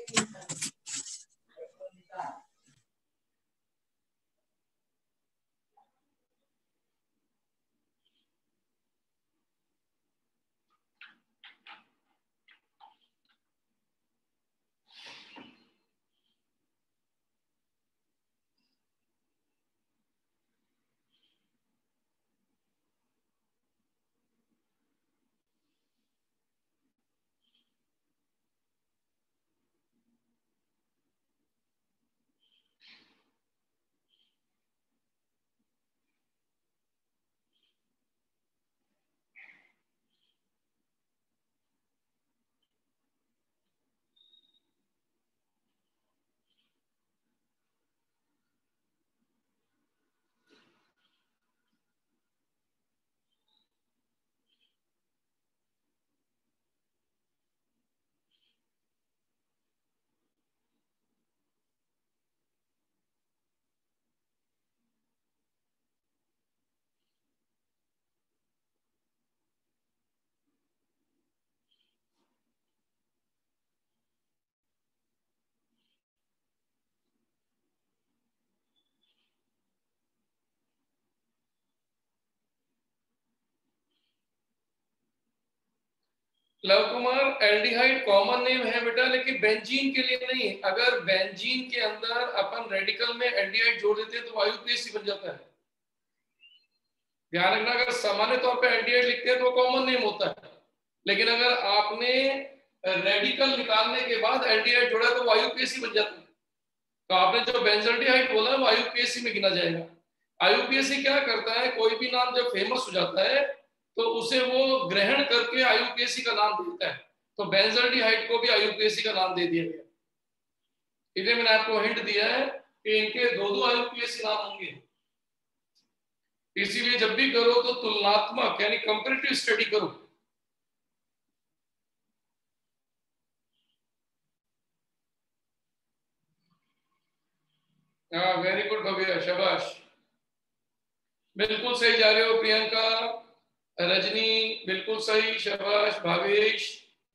S4: Luv Kumar, aldehyde common name है बेटा, लेकिन बेंजीन के लिए नहीं। अगर बेंजीन के अंदर अपन रेडिकल में एल्डिहाइड जोड़ देते हैं तो IUPAC बन जाता है। ध्यान रखना, अगर सामान्य तौर पे एल्डिहाइड लिखते हैं तो कॉमन नेम होता है, लेकिन अगर आपने रेडिकल निकालने के बाद एल्डिहाइड जोड़ा तो IUPAC बन जाता है। तो आपने जो बेंजल्डिहाइड बोला वो IUPAC में गिना जाएगा। IUPAC क्या करता है, कोई भी नाम जब फेमस हो जाता है तो उसे वो ग्रहण करके IUPAC का नाम देता है। तो बेंजल्डिहाइड को भी IUPAC का नाम दे दिया गया। इसलिए मैंने आपको हिंट दिया है कि इनके दो IUPAC नाम होंगे। इसीलिए जब भी करो तो तुलनात्मक यानी कंपैरेटिव स्टडी करो। हाँ, वेरी गुड भव्या, शाबाश, बिल्कुल सही जा रहे हो। प्रियंका, रजनी बिल्कुल सही, शाबाश। भावेश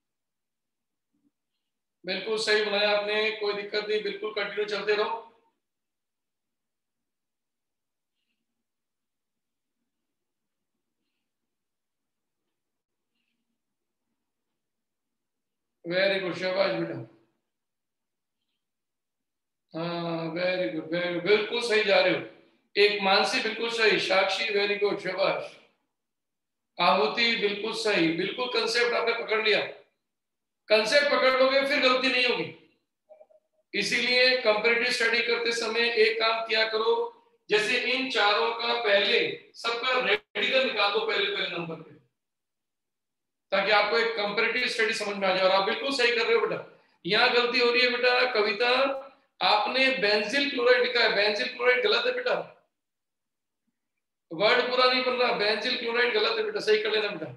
S4: बिल्कुल सही बनाया आपने, कोई दिक्कत नहीं, बिल्कुल कंटिन्यू चलते रहो। वेरी गुड, शाबाश बेटा। हाँ, वेरी गुड, वेरी गुड, बिल्कुल सही जा रहे हो। एक मानसी बिल्कुल सही, साक्षी वेरी गुड, शाबाश। आहुति बिल्कुल सही, बिल्कुल कंसेप्ट आपने पकड़ लिया। कंसेप्ट पकड़ लोगे फिर गलती नहीं होगी। इसीलिए कंपैरेटिव स्टडी करते समय एक काम किया करो, जैसे इन चारों का पहले सबका रेडिकल निकाल दो पहले पहले नंबर पे, ताकि आपको एक कंपैरेटिव स्टडी समझ में आ जाए। और आप बिल्कुल सही कर रहे हो बेटा। यहाँ गलती हो रही है बेटा कविता, आपने बेंजिल क्लोराइड लिखा है, बेंजिल क्लोराइड गलत है बेटा, वर्ड पूरा नहीं बन रहा, बेंजिल क्लोराइड गलत है बेटा, सही कर लेना बेटा।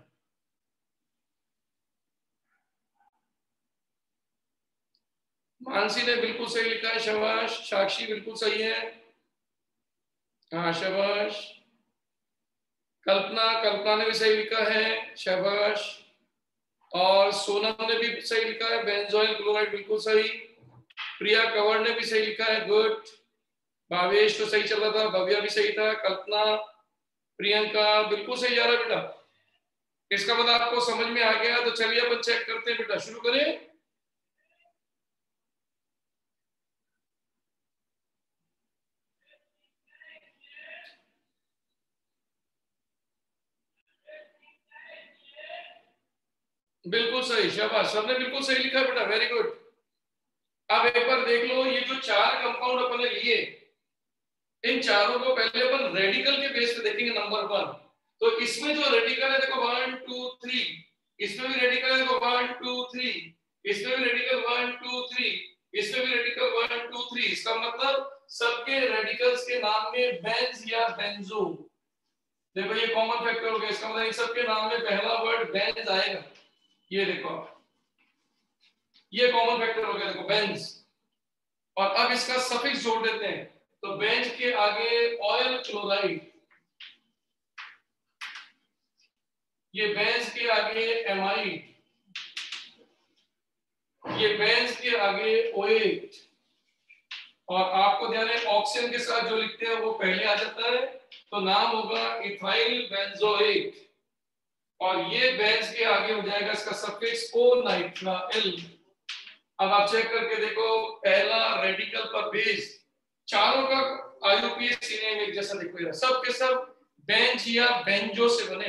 S4: मानसी ने बिल्कुल सही लिखा है, शाबाश। साक्षी बिल्कुल सही है, हाँ शाबाश। कल्पना, कल्पना ने भी सही लिखा है, शाबाश। और सोनम ने भी सही लिखा है, बेंजोइल क्लोराइड बिल्कुल सही। प्रिया कंवर ने भी सही लिखा है, गुड। भावेश तो सही चल रहा था, भव्या भी सही था, कल्पना, प्रियंका बिल्कुल सही जा रहा है बेटा। इसका मतलब आपको समझ में आ गया। तो चलिए अपन चेक करते हैं बेटा, शुरू करें। बिल्कुल सही, शाबाश, सबने बिल्कुल सही लिखा है बेटा, वेरी गुड। अब एक बार देख लो, ये जो 4 कंपाउंड अपन ने लिए, इन चारों को पहले अपन रेडिकल के बेस पे देखेंगे। नंबर 1, तो इसमें जो रेडिकल है देखो 1 2 3, इसमें भी रेडिकल है देखो 1 2 3, इसमें भी रेडिकल 1 2 3, इसमें भी रेडिकल 1 2 3। इसका मतलब सबके रेडिकल्स के नाम में बेंज या बेंजो, देखो ये कॉमन फैक्टर हो गया। इसका मतलब इन सबके नाम में पहला वर्ड बेंज आएगा, ये देखो ये कॉमन फैक्टर हो गया, देखो बेंज। और अब इसका सफिक्स जोड़ देते हैं, तो बेंज के आगे ऑयल क्लोराइड, ये बेंज के आगे एमाइड, ये बेंज के आगे ओएट, और आपको ध्यान है ऑक्सीजन के साथ जो लिखते हैं वो पहले आ जाता है, तो नाम होगा इथाइल बेंजोएट। और ये बेंज के आगे हो जाएगा इसका सफिक्स ओ नाइट्राइल। अब आप चेक करके देखो, पहला रेडिकल पर बेस, चारों का आईयूपीएच नेम एक जैसा देखो, सब के सब बेंज या बेंजो से बने।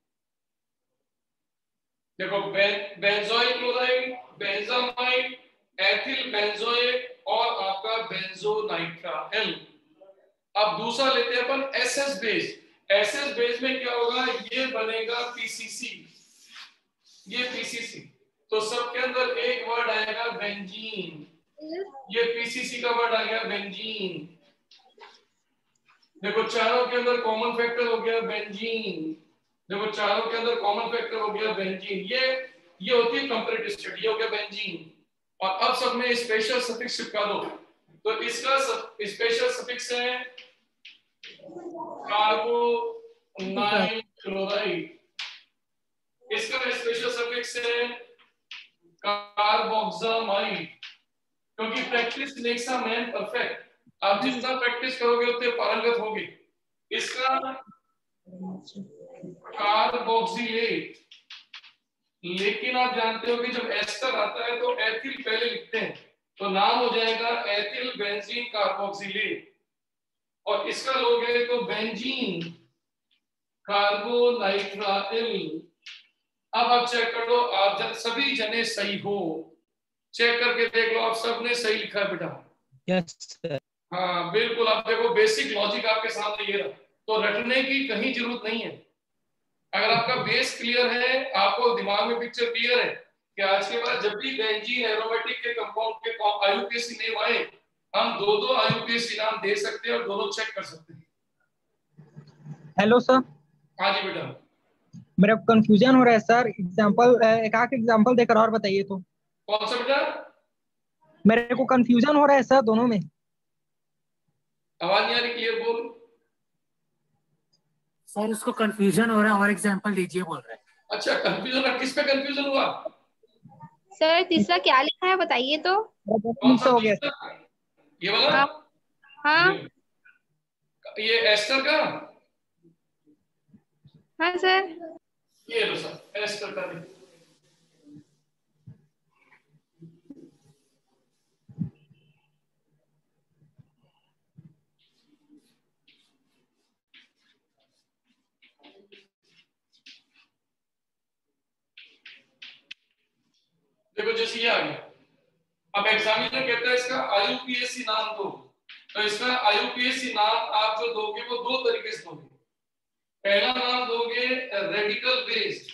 S4: देखो benzoyl chloride, benzamide, ethyl benzoate और आपका बेंजोनाइट्राइल। अब दूसरा लेते हैं अपन एसएस बेस। एसएस बेस में क्या होगा, ये बनेगा पीसीसी, ये पीसीसी, तो सबके अंदर एक वर्ड आएगा बेंजीन, ये पीसीसी का वर्ड आ गया बेंजीन। देखो चारों के अंदर कॉमन फैक्टर हो गया बेंजीन, देखो चारों के अंदर कॉमन फैक्टर हो गया बेंजीन। ये होती है कंपैरेटिव स्टडी, हो गया बेंजीन। और अब सब में स्पेशल सफिक्स चिपका दो, तो इसका स्पेशल सफिक्स है कार्बोनाइल क्लोराइड, इसका स्पेशल सफिक्स है कार्बोक्सामाइड, क्योंकि practice makes a man perfect. आप जितना प्रैक्टिस करोगे उतने पारंगत होगे। इसका कार्बोक्सिलेट, लेकिन आप जानते हो कि जब एस्टर आता है तो एथिल पहले लिखते हैं, तो नाम हो जाएगा एथिल बेंजीन कार्बोक्सिलेट। और इसका लोगे तो बेंजीन कार्बोनाइट्राइल। अब आप चेक कर लो, आप सभी जने सही हो, चेक करके देख लो, आप सबने सही लिखा है बेटा।
S2: Yes sir.
S4: हाँ बिल्कुल, आप देखो बेसिक लॉजिक आपके सामने ये रहा, तो रटने की कहीं जरूरत नहीं है। अगर आपका बेस क्लियर है, आपको दिमाग में पिक्चर क्लियर है कि आज के बाद जब भी बेंजीन एरोमेटिक के कंपाउंड के आईयूपीएसी नेम आए, हम दो आईयूपीएसी नाम दे सकते हैं और दोनों चेक कर सकते हैं।
S1: Hello sir.
S4: हाँ जी बेटा।
S1: मेरा कंफ्यूजन हो रहा है सर, एग्जांपल एक आख एग्जांपल देकर और बताइए तो।
S4: कौन सा बेटा?
S1: मेरे को कंफ्यूजन हो रहा है सर दोनों में।
S4: आवाज नहीं आ रही, क्लियर बोल।
S3: सर उसको कंफ्यूजन हो रहा है, और एग्जांपल दीजिए बोल रहे हैं।
S4: अच्छा कंफ्यूजन, किस पे कंफ्यूजन हुआ?
S8: सर तीसरा क्या लिखा है बताइए तो।
S4: कौन सा हो गया? ये वाला?
S8: हाँ
S4: ये एस्टर का?
S8: हाँ सर।
S4: ये लो सर, एस्टर का देखो, जैसे ये आ गया। अब एग्जामिनर कहता है इसका आईयूपीएसी नाम दो, तो इसका आईयूपीएसी नाम आप जो दोगे वो दो तरीके से दोगे। पहला नाम दोगे रेडिकल बेस्ड,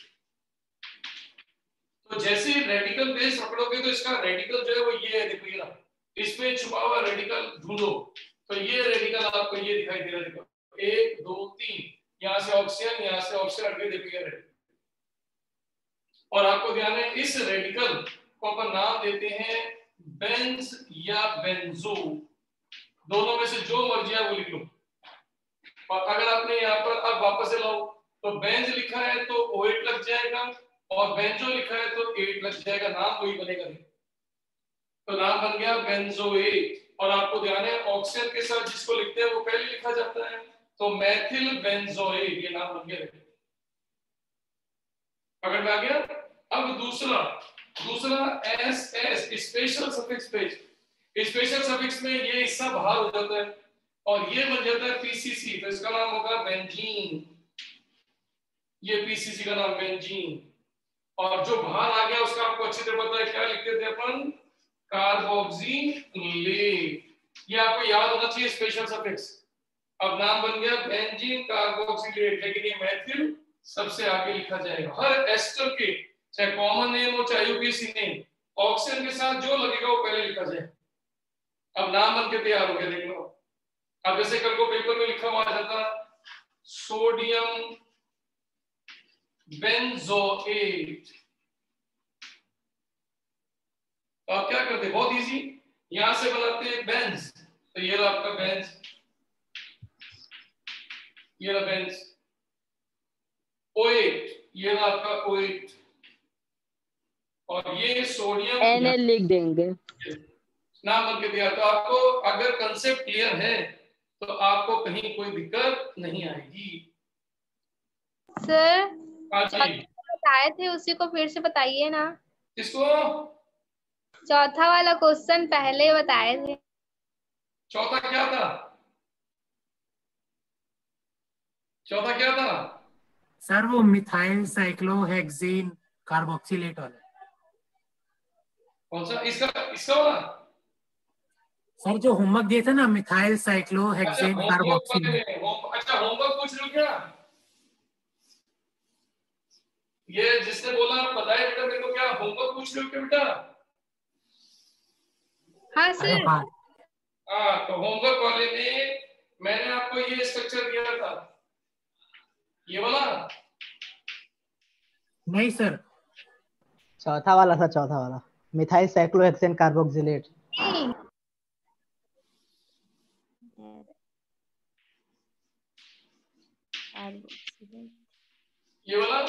S4: तो जैसे ही रेडिकल बेस पकड़ोगे तो इसका रेडिकल जो है वो ये है, देखो ये रहा, इसमें छुपा हुआ रेडिकल ढूंढो, तो ये रेडिकल आपको ये दिखाई दे रहा है, देखो 1 2 3, यहाँ से ऑक्सीजन, यहाँ से ऑक्सीजन हट गए, देखो ये रेडिकल। और आपको ध्यान है इस रेडिकल को अपन नाम देते हैं बेंज या बेंजो, दोनों में से जो मर्जी है वो लिख लो। और अगर आपने यहाँ पर अब वापस से लाओ, तो बेंज लिखा है तो O8 लग जाएगा, और बेंजो लिखा है तो 8 लग जाएगा, नाम वही बनेगा। तो नाम बन गया बेंजोएट। और आपको ध्यान है ऑक्सीजन के साथ जिसको लिखते हैं वो पहले लिखा जाता है, तो मेथिल बेंजोएट, ये नाम बन गया। पकड़ में आ गया। अब दूसरा S S special suffix page, special suffix में ये हिस्सा बाहर हो जाता है और ये बन जाता है पीसीसी, तो इसका नाम होगा बेंजीन, ये पीसीसी का नाम बेंजीन। और जो बाहर आ गया उसका आपको अच्छी तरह पता है, क्या लिखते थे अपन, कार्बोक्सिलेट। ये आपको याद होना चाहिए स्पेशल सफिक्स। अब नाम बन गया बेंजीन कार्बोक्सिलेट, लेकिन ये मैथिल सबसे आगे लिखा जाएगा। हर एस्टर के चाहे कॉमन नेम हो चाहे यूपीएससी नेम, ऑक्सीजन के साथ जो लगेगा वो पहले लिखा जाए। अब नाम बन के तैयार हो गया, देख लो। अब जैसे कल को पेपर में लिखा हुआ जाता सोडियम बेंजोएट, तो आप क्या करते, बहुत इजी, यहां से बनाते हैं बेंज, तो ये रहा आपका बेंज, ये रहा बेंज। ओएट, ये रहा आपका ओएट, और ये सोडियम
S10: एन लिख देंगे,
S4: नाम बन के दिया। तो आपको अगर कंसेप्ट क्लियर है तो आपको कहीं कोई दिक्कत नहीं आएगी।
S11: सर
S4: जी
S11: बताए थे उसी को फिर से बताइए ना।
S4: किसको?
S11: चौथा वाला क्वेश्चन पहले बताए थे।
S4: चौथा क्या था? चौथा क्या था
S3: सर? वो मिथाइल साइक्लोहेक्सेन कार्बोक्सिलेट वाला।
S4: कौन सा? इसका वाला?
S3: सर जो होमवर्क दिए थे ना, मिथाइल साइक्लोहेक्सेन कार्बोक्सिलेट।
S4: अच्छा होमवर्क पूछ रहे हो क्या? ये जिसने बोला बताए बेटा मेरे को, क्या होमवर्क पूछ रहे हो क्या बेटा?
S11: हाँ सर।
S4: हाँ, तो होमवर्क वाले में मैंने आपको ये स्ट्रक्चर दिया था, ये वाला
S3: नहीं सर,
S6: चौथा वाला था, चौथा वाला मिथाइल साइक्लोहेक्सेन कार्बोक्सिलेट।
S4: ये वाला।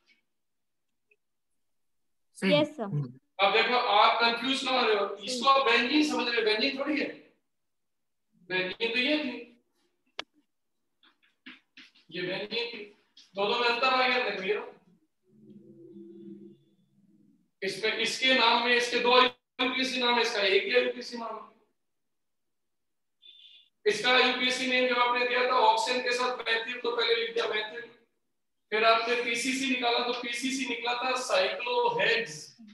S11: Yes sir.
S4: अब देखो आप कंफ्यूज ना हो रहे हो, इसको आप बेंजीन समझ रहे हो, बेंजीन थोड़ी है। बेंजीन तो ये थी, ये बेंजीन थी, दोनों में अंतर आ गया। देखो ये इसमें, इसके नाम में इसके दो यूपीएससी नाम है, इसका एक ही यूपीएससी नाम है। इसका यूपीएससी नेम जब आपने दिया था ऑक्सीजन के साथ मैथिल, तो पहले लिख दिया मैथिल, फिर आपने पीसीसी निकाला तो पीसीसी निकला था साइक्लोहेक्स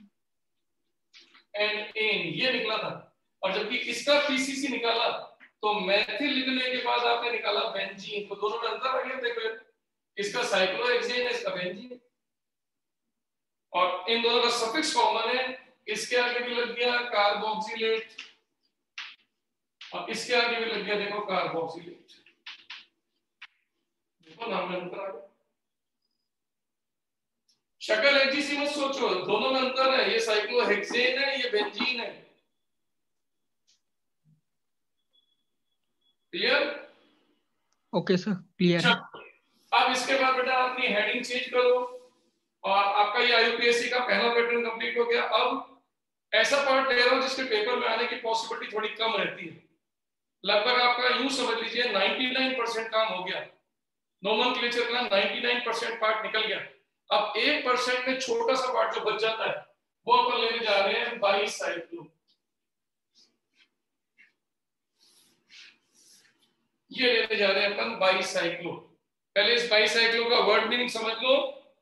S4: एंड एन, ये निकला था। और जबकि इसका पीसीसी निकाला तो मैथिल लिखने के बाद आपने निकाला बेंजीन, तो दोनों में अंतर आ गया। देखो इसका साइक्लोहेक्सेन है, इसका बेंजीन, और इन दोनों का सफिक्स कॉमन है। इसके आगे भी लग गया कार्बोक्सिलेट और इसके आगे भी लग गया देखो कार्बोक्सिलेट, देखो नाम में अंतर आ गया। शक्ल एक जैसी मत सोचो, दोनों में अंतर है, ये साइक्लोहेक्सेन है, ये बेंजीन है। क्लियर?
S1: ओके सर, क्लियर है।
S4: अब इसके बाद बेटा अपनी हेडिंग चेंज करो और आपका ये आईयूपीएससी का पहला पैटर्न कंप्लीट हो गया। अब ऐसा पार्ट ले रहा हूं जिसके पेपर में आने की पॉसिबिलिटी थोड़ी कम रहती है। लगभग आपका यूं समझ लीजिए 99% काम हो गया, नोमेनक्लेचर का 99% पार्ट निकल गया। अब 1% में छोटा सा पार्ट जो बच जाता है वो अपन लेने जा रहे हैं बाईसाइक्लो। ये लेने जा रहे हैं अपन बाईसाइक्लो। पहले इस बाईसाइक्लो का वर्ड मीनिंग समझ लो।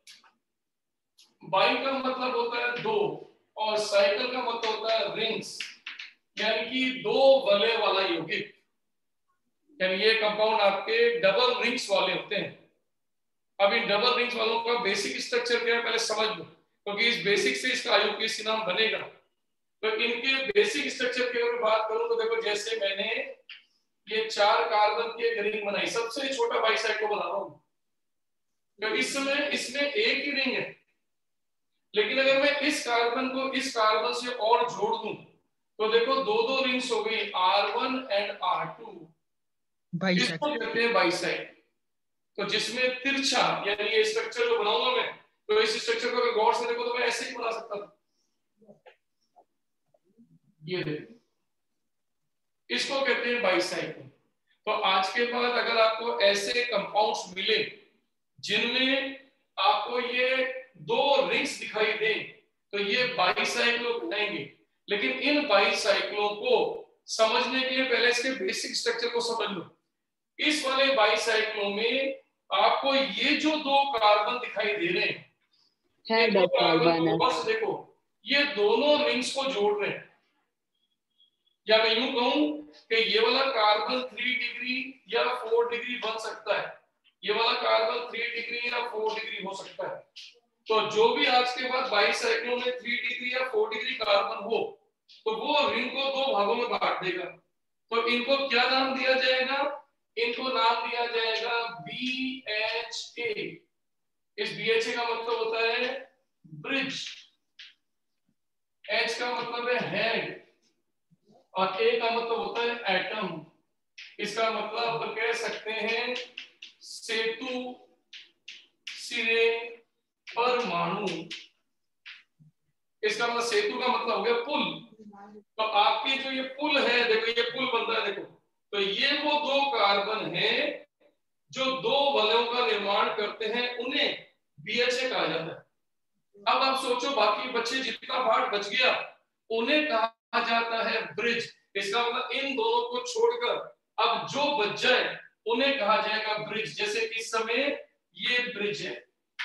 S4: बाई का मतलब होता है दो और साइकिल का मतलब होता है रिंग्स, यानी कि दो वलय वाला यौगिक। यानी ये कंपाउंड आपके डबल रिंग्स वाले होते हैं। अब इन डबल रिंग्स वालों का बेसिक स्ट्रक्चर क्या है पहले समझ लो, क्योंकि इस बेसिक से इसका आईयूपीएससी नाम बनेगा। तो इनके बेसिक स्ट्रक्चर की अगर बात करूं तो देखो, जैसे मैंने ये 4 कार्बन की एक रिंग बनाई, सबसे छोटा बाईसाइक्लो बना रहा हूं, तो इस समय इसमें एक ही रिंग है। लेकिन अगर मैं इस कार्बन को इस कार्बन से और जोड़ दूं तो देखो दो रिंग्स हो गई, R1 एंड R2, इसको कहते हैं बाईसाइक्लो। तो जिसमें तिरछा, यानी ये स्ट्रक्चर जो बनाऊंगा मैं, तो इस स्ट्रक्चर को अगर गौर से देखो तो मैं ऐसे ही बना सकता था। ये देखो, इसको कहते हैं बाईसाइक्लो। तो आज के बाद अगर आपको ऐसे कंपाउंड्स मिले जिनमें आपको ये 2 रिंग्स दिखाई दे तो ये बाईसाइक्लो कहलाएंगे। लेकिन इन बाईसाइक्लो को समझने के लिए पहले इसके बेसिक स्ट्रक्चर को समझ लो। इस वाले बाईसाइक्लो में आपको ये जो 2 कार्बन दिखाई दे रहे हैं,
S10: हेड ऑफ कार्बन है।
S4: बस देखो ये दोनों रिंग्स को जोड़ रहे हैं, या मैं यूं कहूं कि ये वाला कार्बन 3 डिग्री या 4 डिग्री बन सकता है, ये वाला कार्बन 3 डिग्री या 4 डिग्री हो सकता है। तो जो भी आज के बाद बाईसाइक्लोन में 3 डिग्री या 4 डिग्री कार्बन हो तो वो रिंग को दो भागों में बांट देगा। तो इनको क्या नाम दिया जाएगा? इनको नाम दिया जाएगा BHA। इस BHA का मतलब होता है ब्रिज, H का मतलब है हेड और A का मतलब होता है एटम। इसका मतलब कह सकते हैं सेतु, सिरे, परमाणु। इसका मतलब सेतु का मतलब हो गया पुल। तो आपके जो ये पुल है, देखो ये पुल बन रहा है, देखो तो ये वो दो कार्बन हैं जो दो वलयों का निर्माण करते हैं, उन्हें BHA कहा जाता है। अब आप सोचो बाकी बच्चे जितना भाग बच गया उन्हें कहा जाता है ब्रिज। इसका मतलब इन दोनों को छोड़कर अब जो बच जाए उन्हें कहा जाएगा ब्रिज। जैसे इस समय ये ब्रिज है,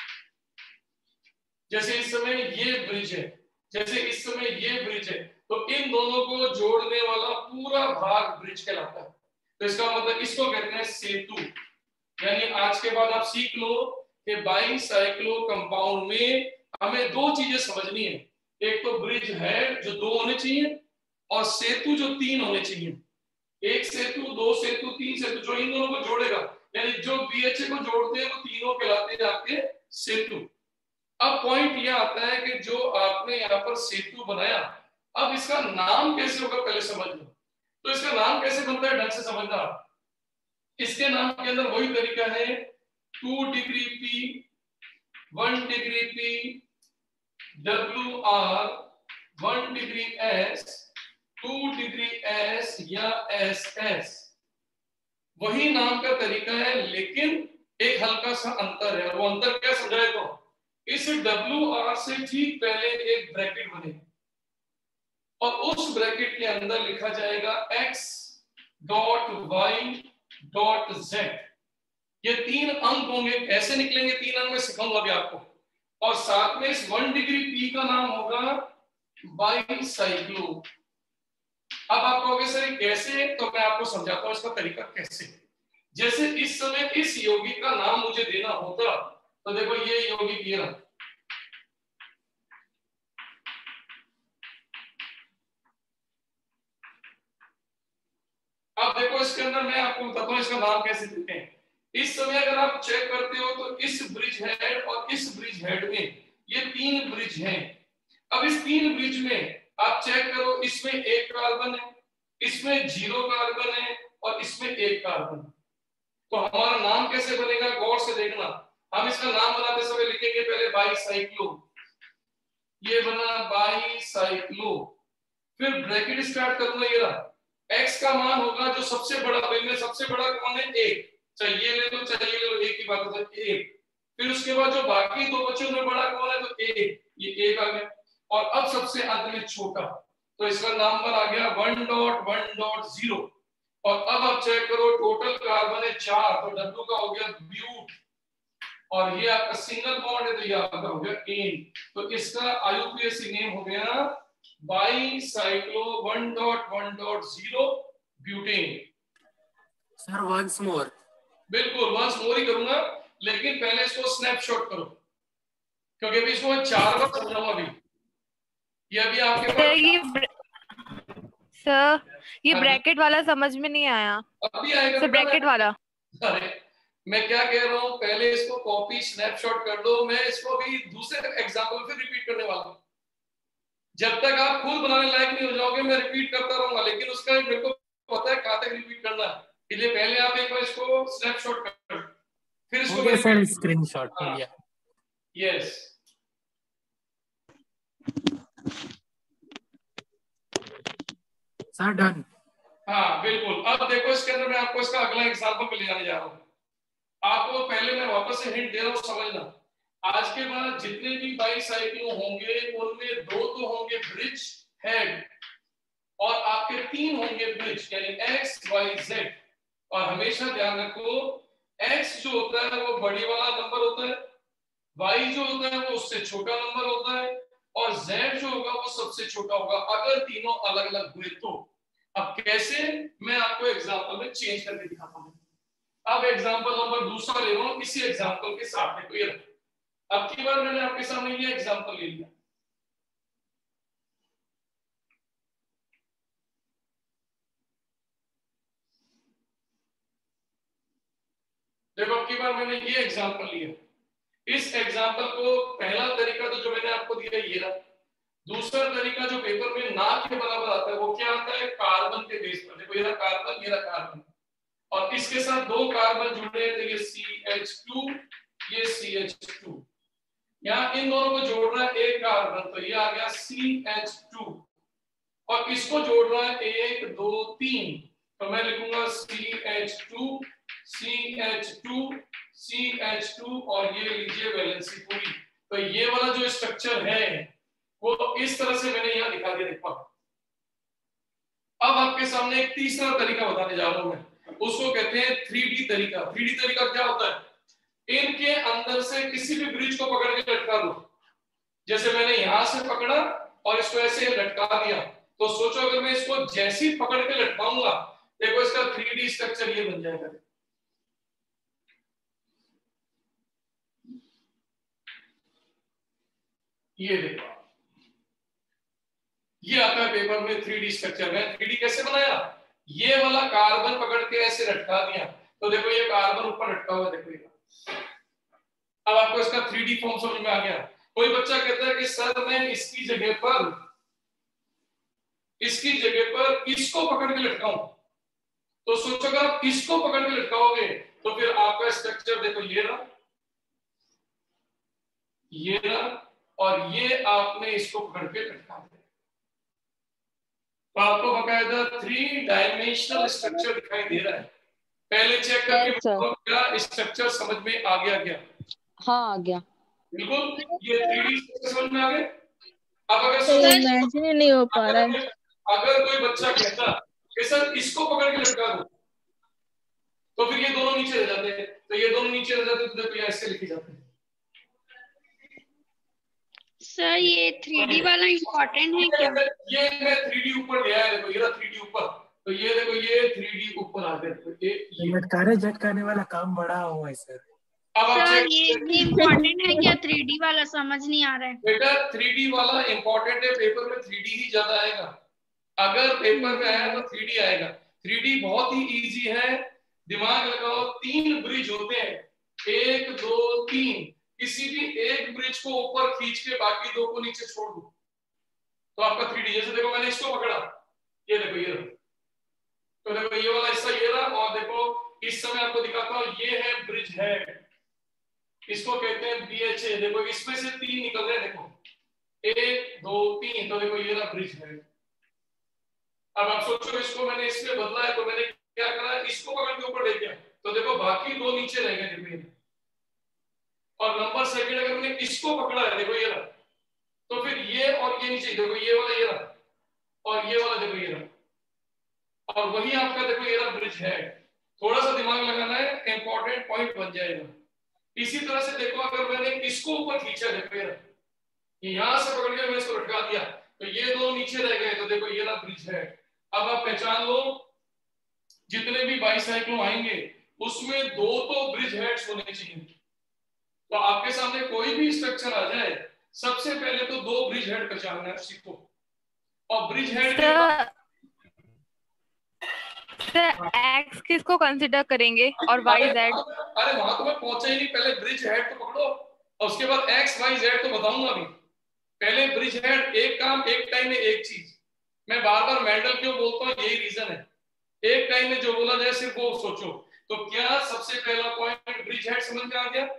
S4: जैसे इस समय ये ब्रिज है, जैसे इस समय ये ब्रिज है, तो इन दोनों को जोड़ने वाला पूरा भाग ब्रिज कहलाता है। तो इसका मतलब इसको कहते हैं सेतु। यानी आज के बाद आप सीख लो कि बाईसाइक्लो कंपाउंड में हमें दो चीजें समझनी है, एक तो ब्रिज है जो दो होने चाहिए और सेतु जो तीन होने चाहिए। एक सेतु, दो सेतु, तीन सेतु, जो इन दोनों को जोड़ेगा, यानी जो BHA को जोड़ते हैं वो तीनों कहलाते हैं आपके सेतु। अब पॉइंट यह आता है कि जो आपने यहाँ पर सेतु बनाया, अब इसका नाम कैसे होगा पहले समझ लो। तो इसका नाम कैसे बनता है ढंग से समझना। इसके नाम के अंदर वही तरीका है 2 degree P, 1 degree P, WR, 1 degree S, 2 degree S या SS। वही नाम का तरीका है, लेकिन एक हल्का सा अंतर है। वो अंतर क्या समझाए तो इस WR से ठीक पहले एक ब्रैकेट बने और उस ब्रैकेट के अंदर लिखा जाएगा X dot Y dot Z। ये तीन अंक होंगे, कैसे निकलेंगे तीन अंक मैं सिखाऊंगा अभी आपको। और साथ में इस 1 डिग्री P का नाम होगा बाईसाइक्लो। अब आप कहोगे सर कैसे, तो मैं आपको समझाता हूं इसका तरीका कैसे। जैसे इस समय इस यौगिक का नाम मुझे देना होता, तो देखो ये यौगिक ये रहा, अब देखो इसके अंदर मैं आपको बताता हूं इसका नाम कैसे देते हैं। इस समय अगर आप चेक करते हो तो इस ब्रिज हेड और इस ब्रिज हेड में ये तीन ब्रिज हैं। अब इस तीन ब्रिज में आप चेक करो, इसमें एक कार्बन है, इसमें 0 कार्बन है और इसमें एक कार्बन। तो हमारा नाम कैसे बनेगा गौर से देखना। हम इसका नाम बनाते समय लिखेंगे पहले बाईसाइक्लो, ये बना बाईसाइक्लो। फिर ब्रैकेट स्टार्ट करूंगा, ये रहा X का मान होगा जो सबसे बड़ा, में सबसे बड़ा कौन है? एक। चाहिए ले लो, चाहिए ले लो, एक ही बात है एक। फिर उसके बाद जो बाकी दो बचे उनमें बड़ा कौन है? तो एक, ये एक आ गया। और अब सबसे अंत में छोटा, तो इसका नंबर आ गया 1.1.0। और अब आप चेक करो टोटल कार्बन है 4, तो W का हो गया ब्यूट और ये आपका सिंगल बॉन्ड है तो ये आपका हो गया एन। तो इसका IUPAC नेम हो गया bicyclo 1.1.0 butane.
S3: Sir once more.
S4: बिल्कुल वंस मोर ही करूंगा, लेकिन पहले इसको स्नैपशॉट करो क्योंकि अभी इसको 4 बार समझाऊंगा। अभी ये अभी आपके पास
S9: सर ये ब्रैकेट वाला समझ में नहीं आया।
S4: अभी आएगा
S9: सर ब्रैकेट वाला।
S4: अरे मैं क्या कह रहा हूँ, पहले इसको कॉपी स्नैपशॉट कर दो। मैं इसको अभी दूसरे एग्जांपल फिर रिपीट करने वाला हूँ। जब तक आप खुद बनाने लायक नहीं हो जाओगे मैं रिपीट करता रहूंगा, लेकिन उसका मेरे को पता है कहाँ तक रिपीट करना है। इसलिए पहले आप एक बार इसको स्नैपशॉट कर, फिर इसको
S3: सर स्क्रीनशॉट कर लिया।
S4: Yes
S3: sir done.
S4: हाँ बिल्कुल। अब देखो इसके अंदर मैं आपको इसका अगला एग्जांपल पे ले जाने जा रहा हूँ। आपको पहले मैं वापस से हिंट दे रहा हूँ, समझना। आज के बाद जितने भी बाईसाइक्लो होंगे उनमें 2 तो होंगे ब्रिज हेड और आपके 3 होंगे ब्रिज, यानी X Y Z। और हमेशा ध्यान रखो X जो होता है वो बड़ी वाला नंबर होता है, y जो होता है वो उससे छोटा नंबर होता है और z जो होगा वो सबसे छोटा होगा अगर तीनों अलग अलग हुए तो। अब कैसे, मैं आपको एग्जांपल में चेंज करके दिखाता हूं। अब एग्जांपल नंबर दूसरा ले रहा हूं इसी एग्जांपल के साथ में। क्लियर? अब की बार मैंने आपके सामने ये एग्जांपल ले लिया। देखो अब की बार मैंने ये एग्जांपल लिया। इस एग्जांपल को पहला तरीका तो जो मैंने आपको दिया ये रहा। दूसरा तरीका जो पेपर में ना के बराबर आता है वो क्या आता है, कार्बन के बेस पर। देखो ये रहा कार्बन, ये रहा कार्बन और इसके साथ दो कार्बन जुड़े हैं तो ये CH2, ये CH2। यहाँ इन दोनों को जोड़ रहा है एक कार्बन तो ये आ गया CH2 और इसको जोड़ रहा है 1 2 3 तो मैं लिखूंगा CH2 CH2 CH2 और ये लीजिए वैलेंसी पूरी। तो ये वाला जो स्ट्रक्चर है वो इस तरह से मैंने यहाँ दिखा दिया। देखो अब आपके सामने एक तीसरा तरीका बताने जा रहा हूं मैं, उसको कहते हैं 3D तरीका। 3D तरीका क्या होता है, इनके अंदर से किसी भी ब्रिज को पकड़ के लटका दो। जैसे मैंने यहां से पकड़ा और इसको ऐसे लटका दिया तो सोचो अगर मैं इसको जैसे ही पकड़ के लटकाऊंगा देखो इसका 3D स्ट्रक्चर ये बन जाएगा। ये देखो ये आता है पेपर में 3D स्ट्रक्चर। में 3D कैसे बनाया, ये वाला कार्बन पकड़ के ऐसे लटका दिया तो देखो ये कार्बन ऊपर लटका हुआ देखो ये। अब आपको इसका 3D फॉर्म समझ में आ गया। कोई बच्चा कहता है कि सर मैं इसकी जगह पर इसको पकड़ के लटकाऊं तो सोचो अगर आप इसको पकड़ के लटकाओगे तो फिर आपका स्ट्रक्चर देखो ये रहा और ये आपने इसको पकड़ के लटका दिया तो आपको बकायदा 3 डायमेंशनल स्ट्रक्चर दिखाई दे रहा है। पहले चेक करके क्या स्ट्रक्चर समझ में आ गया क्या?
S10: हाँ आ गया
S4: बिल्कुल, ये 3D स्ट्रक्चर समझ में आ गए। अब अगर
S10: इमेजिन नहीं हो पा रहा है।
S4: अगर कोई बच्चा कहता कि सर इसको पकड़ के लटका दो तो फिर ये दोनों नीचे रह जाते हैं तो ये दोनों नीचे रह जाते तो देखो ऐसे लिखे जाते हैं।
S5: सर ये 3D वाला इम्पोर्टेंट है क्या?
S4: ये मैं 3D ऊपर ले आया देखो, ये रहा 3D ऊपर तो ये देखो ये 3D ऊपर आ गया तो ये
S3: लटकाने वाला काम बड़ा हुआ है सर।
S5: सर ये इम्पोर्टेंट है क्या? 3D वाला समझ नहीं आ रहा है
S4: बेटा। 3D वाला इम्पोर्टेंट है, पेपर में 3D ही ज्यादा आएगा। अगर पेपर में आया तो 3D आएगा। 3D बहुत ही इजी है, दिमाग लगाओ। 3 ब्रिज होते हैं 1 2 3, किसी भी एक ब्रिज को ऊपर खींच के बाकी 2 को नीचे छोड़ दो तो आपका 3D। जैसे देखो मैंने इसको पकड़ा, ये देखो ये तो देखो ये वाला हिस्सा ये रहा और देखो इस समय आपको दिखाता हूं ये है ब्रिज हेड, इसको कहते हैं BHA। देखो इसमें से 3 निकल रहे हैं देखो 1 2 3 तो देखो ये रहा ब्रिज हेड। अब आप सोचो इसको मैंने इसमें बदला है तो मैंने क्या करा, इसको पकड़ के ऊपर ले गया तो देखो बाकी 2 नीचे रह गए देखो। और नंबर सेकंड अगर मैंने इसको पकड़ा है देखो ये रहा तो फिर ये और ये नीचे देखो ये वाला ये रहा और ये वाला देखो ये रहा और वही आपका देखो ये रहा ब्रिज है। थोड़ा सा दिमाग लगाना है, इंपॉर्टेंट पॉइंट बन जाएगा। इसी तरह से देखो अगर मैंने इसको ऊपर खींचा देखो ये रहा, यहां से पकड़ के मैंने इसको लटका दिया तो ये 2 नीचे रह गए तो देखो ये रहा ब्रिज है। अब आप पहचान लो जितने भी बाईसाइक्लोन आएंगे उसमें 2 तो ब्रिज हेड्स होने चाहिए। तो आपके सामने कोई भी स्ट्रक्चर आ जाए सबसे पहले तो 2 ब्रिज हेड पहचानना है सीखो। और ब्रिज हेड
S9: एक्स किसको कंसीडर करेंगे और वाई जेड?
S4: अरे वहां तो मैं पहुंचा ही नहीं, पहले ब्रिज हेड तो पकड़ो और उसके बाद एक्स वाई जेड तो बताऊंगा अभी। पहले ब्रिज हेड, एक काम एक टाइम में एक चीज। मैं बार बार मेंडल क्यों बोलता हूँ, यही रीजन है। एक टाइम में जो बोला जाए सिर्फ वो सोचो। तो क्या सबसे पहला पॉइंट ब्रिज हेड समझ में आ गया?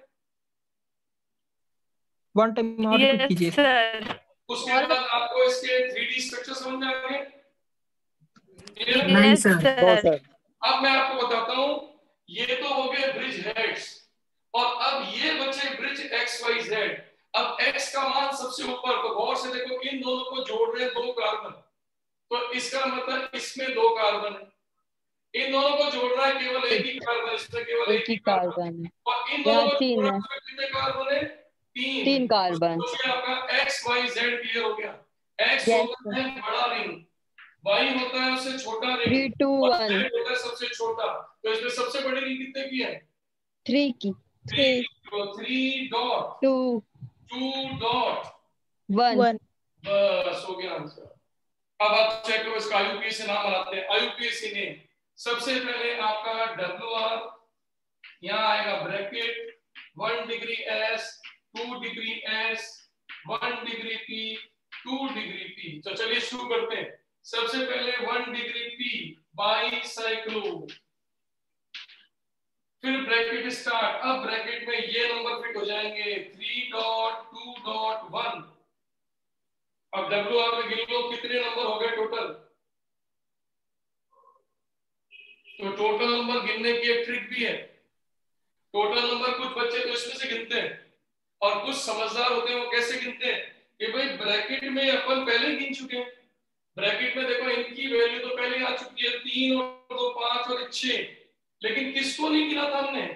S1: वन टाइम और रिपीट कीजिए
S9: सर।
S4: उसके बाद आपको इसके 3D स्ट्रक्चर समझ में आ गए?
S3: नहीं सर।
S4: अब मैं आपको बताता हूं, ये तो हो गए ब्रिज हेड्स और अब ये बचे ब्रिज एक्स वाई जेड। अब एक्स का मान सबसे ऊपर, तो गौर से देखो इन दोनों को जोड़ रहे हैं 2 कार्बन, तो इसका मतलब इसमें 2 कार्बन है। इन दोनों को जोड़ रहा है केवल एक ही कार्बन, इसमें केवल एक ही कार्बन है। और इन दोनों को जोड़ रहा है कितने कार्बन है?
S10: तीन कार्बन।
S4: तो आपका एक्स वाई जेड क्लियर हो गया। एक्स
S10: Yes,
S4: होता है बड़ा रिंग, वाई होता है उससे छोटा रिंग,
S10: 3 2
S4: और
S10: 1
S4: जेड होता है सबसे छोटा। तो इसमें सबसे बड़ी रिंग कितने की है?
S10: 3 की
S4: 3। तो 3 डॉट
S10: 2
S4: 2 डॉट
S10: 1
S4: बस हो गया आंसर। अब आप चेक करो इसका आईयूपीएसी नाम बनाते हैं। आईयूपीएसी नेम सबसे पहले आपका डब्ल्यूआर, यहाँ आएगा bracket 1 degree S, 2 degree S, 1 degree P, 2 degree P. तो चलिए शुरू करते हैं। सबसे पहले 1 डिग्री पी बाई साइक्लो, फिर ब्रैकेट स्टार्ट। अब ब्रैकेट में ये नंबर फिट हो जाएंगे 3 डॉट 2 डॉट 1। अब डब्ल्यूआर में गिन लो कितने नंबर हो गए टोटल। तो टोटल नंबर गिनने की एक ट्रिक भी है। टोटल नंबर कुछ बच्चे तो इसमें से गिनते हैं और कुछ समझदार होते हैं, वो कैसे गिनते हैं कि भाई ब्रैकेट में अपन पहले गिन चुके हैं। ब्रैकेट में देखो इनकी वैल्यू तो पहले आ चुकी है 3 और 2 5 और 6, लेकिन किसको नहीं गिना था हमने?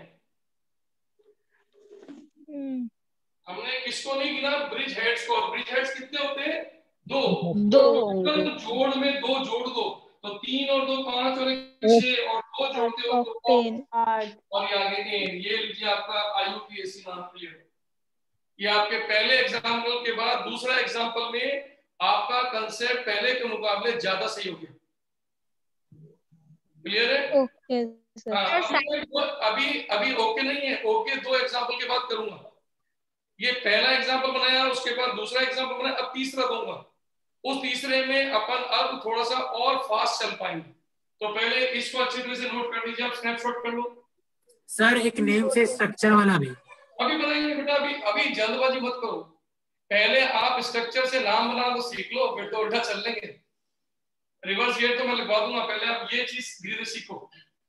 S4: हमने किसको नहीं गिना? ब्रिज हेड्स को। ब्रिज हेड्स कितने होते हैं? 2। तो जोड़ में 2 जोड़ दो तो 3 और 2 5 और 6 और 2 जोड़ते हो तो 8 और ये आगे 10। ये लीजिए आपका आईयूपीएसी नाम क्लियर। ये आपके पहले एग्जाम्पल के बाद दूसरा एग्जाम्पल में आपका कंसेप्ट पहले के मुकाबले ज्यादा सही हो गया। क्लियर है?
S10: Okay sir.
S4: अभी ओके नहीं है, ओके 2 एग्जाम्पल के बाद करूंगा। ये पहला एग्जाम्पल बनाया, उसके बाद दूसरा एग्जाम्पल बनाया, अब तीसरा दूंगा। उस तीसरे में अपन अब थोड़ा सा और फास्ट चल पाएंगे। तो पहले इसको अच्छी तरह से नोट कर लीजिए, आप स्नैपशॉट कर लो।
S3: सर एक नेम से स्ट्रक्चर वाला भी
S4: अभी बनाएंगे बेटा, अभी जल्दबाजी मत करो। पहले आप स्ट्रक्चर से नाम बनाना तो सीख लो, फिर तो उल्टा चल लेंगे। रिवर्स गियर तो मैं लिखवा दूंगा, पहले आप ये चीज धीरे धीरे सीखो।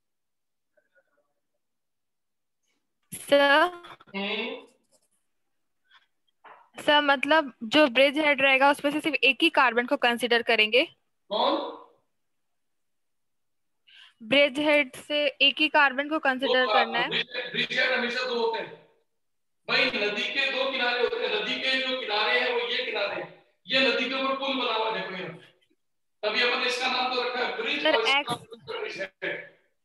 S9: सर मतलब जो ब्रिज हेड रहेगा उसमें से सिर्फ एक ही कार्बन को कंसीडर करेंगे।
S4: कौन?
S9: ब्रिज हेड से एक ही कार्बन को कंसीडर करना है।
S4: ब्रिज हेड हमेशा 2 होते हैं भाई। नदी के 2 किनारे होते हैं। नदी के जो किनारे हैं वो ये किनारे हैं। ये नदी के ऊपर पुल बना हुआ है, देखो यहाँ। तभी अपन ने इसका नाम तो रखा है ब्रिज और इसका नाम bridge head.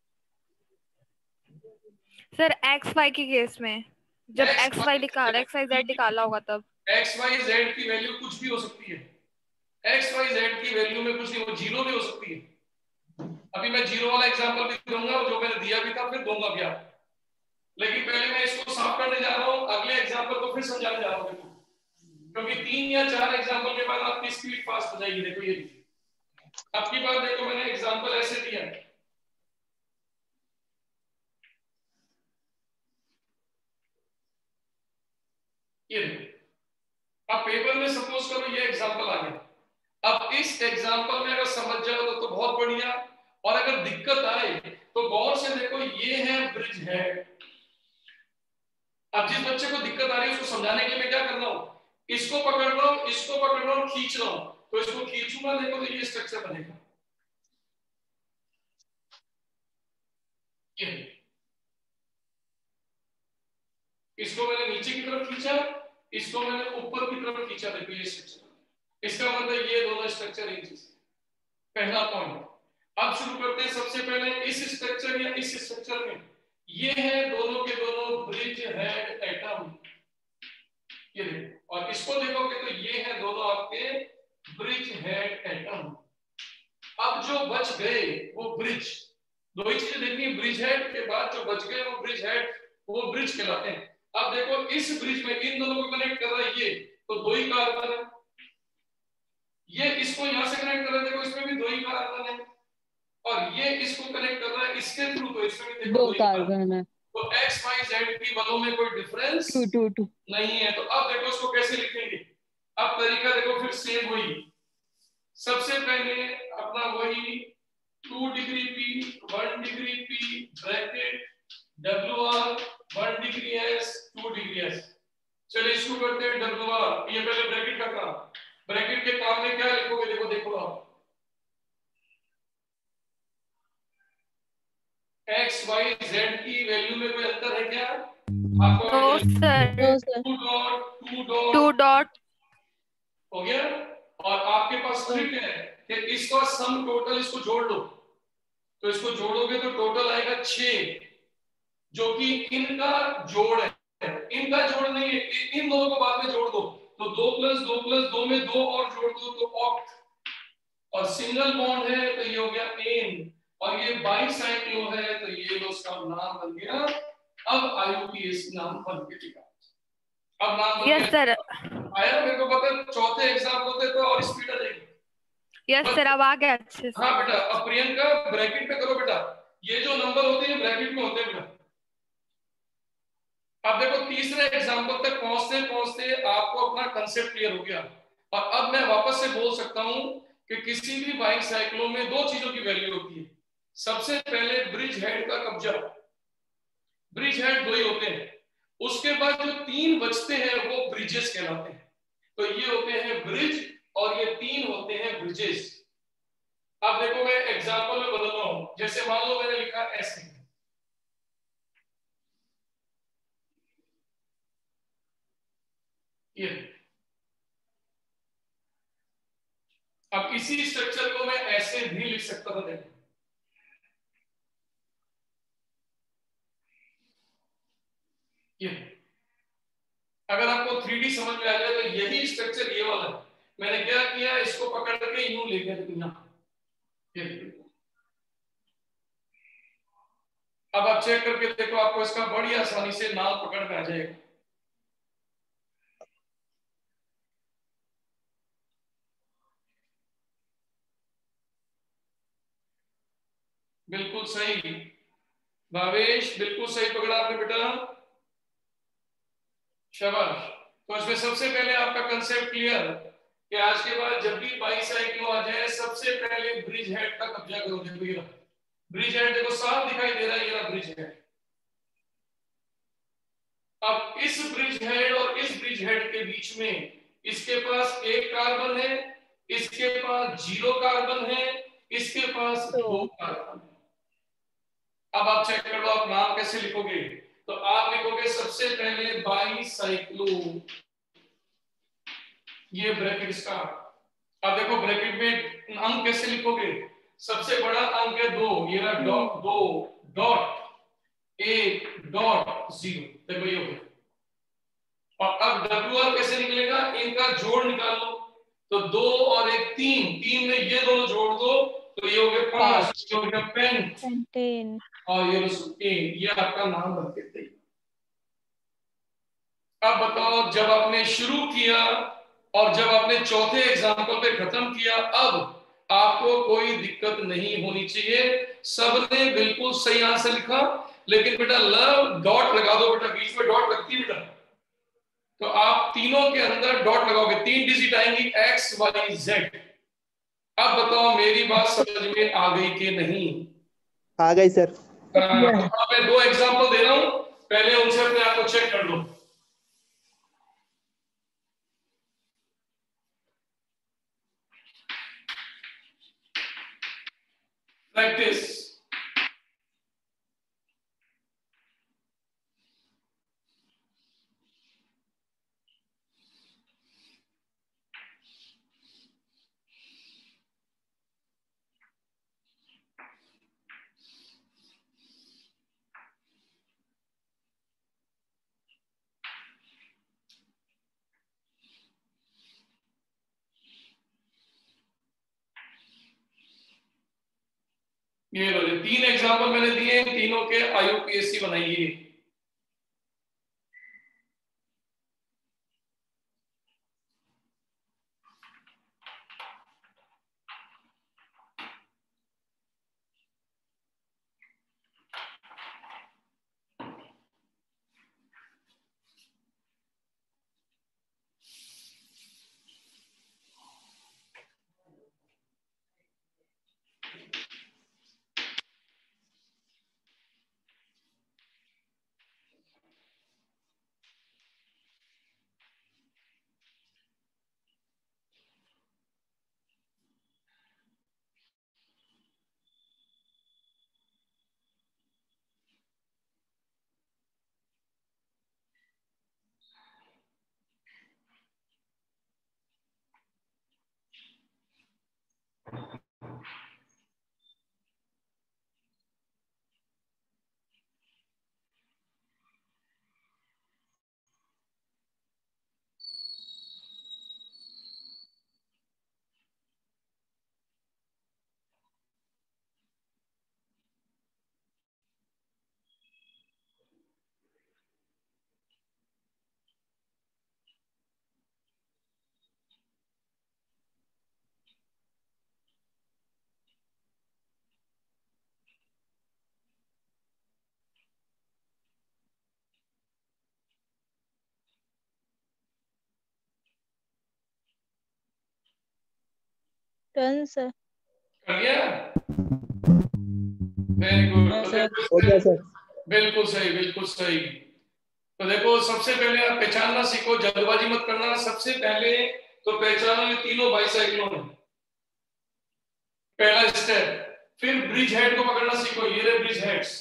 S9: Sir X Y के केस में जब एक्स वाई जेड निकाला होगा तब
S4: एक्स वाई जेड की वैल्यू कुछ भी हो सकती है। एक्स वाई जेड की वैल्यू में कुछ नहीं, वो 0 भी हो सकती है। अभी मैं 0 वाला एग्जांपल भी दूंगा जो मैंने दिया भी था, फिर दूंगा भी आप। लेकिन पहले मैं इसको साफ करने जा रहा हूं, अगले एग्जांपल को फिर समझाने जा रहा हूं। देखो क्योंकि 3 या 4 एग्जांपल के बाद आपकी स्पीड फास्ट हो जाएगी। देखो ये अब की बार देखो मैंने एग्जांपल ऐसे दिया है। ये देखो अब पेपर में सपोज करो ये एग्जांपल आ गया। अब इस एग्जांपल में अगर समझ जाओ तो बहुत बढ़िया, और अगर दिक्कत आए तो गौर से देखो। ये है ब्रिज हेड। अब जिस बच्चे को दिक्कत आ रही है उसको समझाने के लिए मैं क्या कर रहा हूं, इसको पकड़ रहा हूं, इसको पकड़ रहा हूं, खींच रहा हूं। तो इसको खींचूंगा देखो तो ये स्ट्रक्चर बनेगा। ये इसको मैंने नीचे की तरफ खींचा, इसको मैंने ऊपर की तरफ खींचा, देखो ये स्ट्रक्चर। इसका मतलब ये दोनों स्ट्रक्चर एक चीज। पहला पॉइंट। अब शुरू करते हैं। सबसे पहले इस स्ट्रक्चर या इस स्ट्रक्चर में ये है दोनों के दोनों ब्रिज हेड एटम। ये देखो, और इसको देखोगे तो ये है दोनों आपके ब्रिज हेड एटम। अब जो बच गए वो ब्रिज, 2 ही चीजें देखनी है। ब्रिज हेड के बाद जो बच गए वो ब्रिज हेड, वो ब्रिज कहलाते हैं। अब देखो इस ब्रिज में इन दोनों को कनेक्ट कर रहा है ये, तो 2 ही कार्बन है। ये इसको यहां से कनेक्ट कर रहा है, देखो इसमें भी 2 ही कार्बन है। और ये इसको कनेक्ट कर रहा है इसके थ्रू, तो इसमें भी देखो 2 कार्बन है। तो एक्स वाई जेड की वालों में कोई डिफरेंस नहीं है। तो अब देखो इसको कैसे लिखेंगे। अब तरीका देखो फिर सेम वही। सबसे पहले अपना वही 2 degree P 1 degree P bracket W R 1 degree S 2 degree S. चलिए शुरू करते हैं डब्ल्यूआर। ये पहले ब्रैकेट का काम। ब्रैकेट के काम में क्या लिखोगे, देखो आप एक्स वाई जेड की वैल्यू में कोई अंतर है क्या? आपको
S9: नो सर, टू डॉट
S4: हो गया। और आपके पास ट्रिक है कि इसका सम टोटल इसको जोड़ लो, तो इसको जोड़ोगे तो टोटल आएगा 6, जो कि इनका जोड़ है, इनका जोड़ नहीं है। इन दोनों को बाद में जोड़ दो, तो 2 + 2 + 2 में 2 और जोड़ दो तो ऑक्ट, और सिंगल बॉन्ड है तो ये हो गया एन, और ये बाइसाइक्लो है तो ये उसका नाम बन गया। अब आईयूपीएसी नाम बन गया। अब नाम बन
S9: यस सर,
S4: आया। मेरे को पता है चौथे एग्जाम होते तो और स्पीड आ जाएगी।
S9: यस सर, अब आ गया अच्छे से।
S4: हाँ बेटा, अब प्रियंका ब्रैकेट पे करो बेटा, ये जो नंबर होते हैं ब्रैकेट में होते हैं बेटा। अब देखो तीसरे एग्जाम्पल तक पहुंचते पहुंचते आपको अपना कंसेप्ट क्लियर हो गया, और अब मैं वापस से बोल सकता हूं कि किसी भी बाइसाइक्लो में 2 चीजों की वैल्यू होती है। सबसे पहले ब्रिज हेड का कब्जा, ब्रिज हेड 2 ही होते हैं, उसके बाद जो 3 बचते हैं वो ब्रिजेस कहलाते हैं। तो ये होते हैं ब्रिज और ये 3 होते हैं ब्रिजेस। अब देखो मैं एग्जांपल में बदल रहा हूं, जैसे मान लो मैंने लिखा ऐसे, ये अब इसी स्ट्रक्चर को मैं ऐसे भी लिख सकता था। देखो ये अगर आपको 3D समझ में आ जाए तो यही स्ट्रक्चर ये वाला है। मैंने क्या किया, इसको पकड़ के यूं ले गया यहां। अब आप चेक करके देखो, आपको इसका बड़ी आसानी से नाम पकड़ में आ जाएगा। बिल्कुल सही भावेश, बिल्कुल सही पकड़ा आपने बेटा, शाबाश। तो इसमें सबसे पहले आपका कंसेप्ट क्लियर कि आज के बाद जब भी बाइसाइक्लो आ जाए सबसे पहले ब्रिज हेड का कब्जा करो। देखो ये ब्रिज हेड, देखो साफ दिखाई दे रहा है, ये ब्रिज हेड। अब इस ब्रिज हेड और इस ब्रिज हेड के बीच में इसके पास 1 कार्बन है, इसके पास 0 कार्बन है, इसके पास 2 कार्बन है। अब आप चेक कर लो, आप नाम कैसे लिखोगे, तो आप लिखोगे सबसे पहले बाइसाइक्लो, ये ब्रैकेट स्टार्ट। अब देखो ब्रैकेट में अंक कैसे लिखोगे, सबसे बड़ा अंक है 2, ये रहा डॉट 2 डॉट 1 डॉट 0, देखो ये हो गया। और अब WR कैसे निकलेगा, इनका जोड़ निकाल लो, तो 2 और 1 3 में ये दोनों जोड़ दो तो ये हो गया 5, ये हो गया पेंटेन, और ये सुटेन, ये आपका नाम बन के तैयार। अब बताओ, जब आपने शुरू किया और जब आपने चौथे एग्जाम्पल पे खत्म किया, अब आपको कोई दिक्कत नहीं होनी चाहिए, सबने बिल्कुल सही आंसर लिखा। लेकिन बेटा लव डॉट लगा दो बेटा, बीच में डॉट लगती है बेटा, तो आप तीनों के अंदर डॉट लगाओगे, 3 डिजिट आएंगी X Y Z। अब बताओ मेरी बात समझ में आ गई कि नहीं?
S7: आ गई सर।
S4: मैं 2 एग्जाम्पल दे रहा हूं, पहले उनसे अपने आप को चेक कर लो। प्रैक्टिस, ये लो, 3 एग्जाम्पल मैंने दिए, तीनों के आईयूपीएसी बनाइए।
S10: Turn sir.
S4: कर लिया? Very good.
S7: हो गया सर।
S4: बिल्कुल सही, बिल्कुल सही। तो देखो सबसे पहले आप पहचानना सीखो, जल्दबाजी मत करना। सबसे पहले तो पहचानो ये तीनों बाइसाइक्लोन है, पहला स्टेप। फिर ब्रिज हेड को पकड़ना सीखो, ये रहे ब्रिज हेड्स।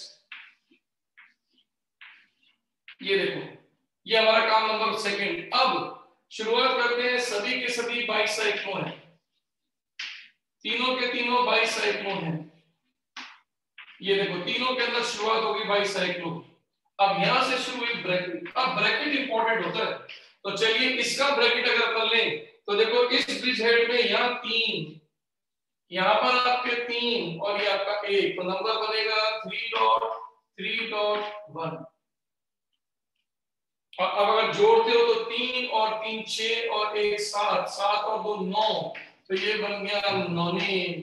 S4: ये देखो, ये हमारा काम नंबर सेकंड। अब शुरुआत करते हैं, सभी के सभी बाइसाइक्लोन है, तीनों के तीनों बाइसाइक्लोन है। ये देखो तीनों के अंदर शुरुआत होगी बाइसाइक्लोन। अब यहां से शुरू हुई ब्रैकेट। अब ब्रैकेट इंपॉर्टेंट होता है, तो चलिए इसका ब्रैकेट अगर कर लें तो देखो इस ब्रिज हेड में यहाँ 3, यहाँ पर आपके 3 और ये आपका 1, तो नंबर बनेगा 3.3.1। और अब अगर जोड़ते हो तो 3 और 3 6 और 1 7, 7 और 2 9, तो ये बन गया 9।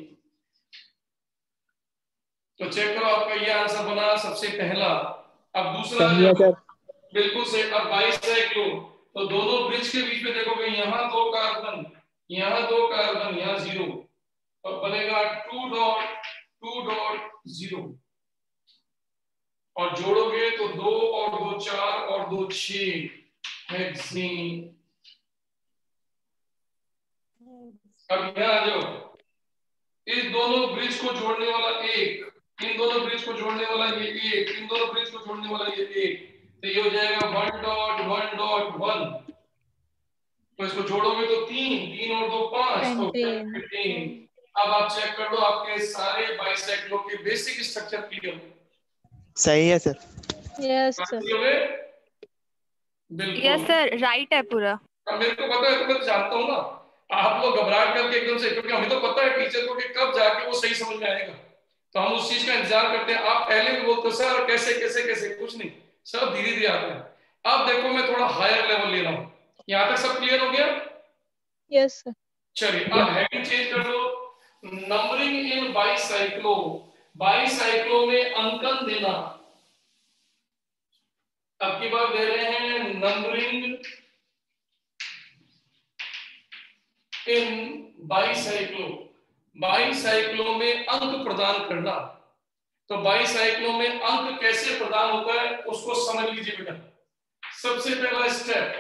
S4: तो चेक करो, आपका ये आंसर बना सबसे पहला। अब दूसरा बिल्कुल से। अब बाइसाइक्लोन, तो दोनों ब्रिज के बीच में देखोगे यहाँ 2 कार्बन, यहाँ 2 कार्बन, यहाँ 0, तो बनेगा 2.2.0। और जोड़ोगे तो 2 और 2 4 और 2 6 हेक्सेन। अब यहाँ आ जाओ, इस दोनों ब्रिज को जोड़ने वाला 1, इन दोनों ब्रिज को जोड़ने वाला ये 1, इन दोनों ब्रिज को जोड़ने वाला ये 1, तो ये हो जाएगा 1.1.1। तो इसको जोड़ोगे तो 3 और 2 5, तो 15। अब आप चेक कर लो, आपके सारे बाइसेक्लोन के बेसिक स्ट्रक्चर क्लियर हो।
S7: सही है सर।
S10: Yes sir.
S4: बिल्कुल
S9: यस सर, राइट है पूरा।
S4: अब मेरे को पता है, तो मैं जानता हूँ ना, आप लोग घबराहट करके एकदम से, क्योंकि हमें तो पता है टीचर को कि कब जाके वो सही समझ में आएगा, तो हम उस चीज का इंतजार करते हैं। आप पहले भी बोलते हो सर कैसे कैसे कैसे, कुछ नहीं, सब धीरे धीरे आता है। अब देखो मैं थोड़ा हायर लेवल ले रहा हूँ। यहाँ तक सब क्लियर हो गया?
S10: Yes sir.
S4: चलिए अब हेडिंग चेंज कर दो। नंबरिंग इन बाइसाइक्लो। बाइसाइक्लो में अंकन देना। अब की बार दे रहे हैं नंबरिंग इन बाइसाइक्लो। बाइसाइक्लो में अंक प्रदान करना। तो बाइसाइक्लो में अंक कैसे प्रदान होता है उसको समझ लीजिए बेटा। सबसे पहला step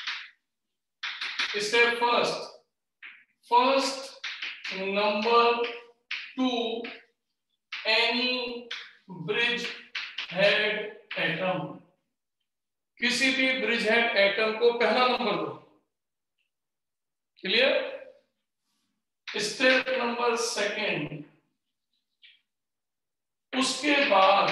S4: first number to any bridge head atom. किसी भी ब्रिज हेड एटम को पहला नंबर दो। क्लियर? स्टेप नंबर सेकेंड, उसके बाद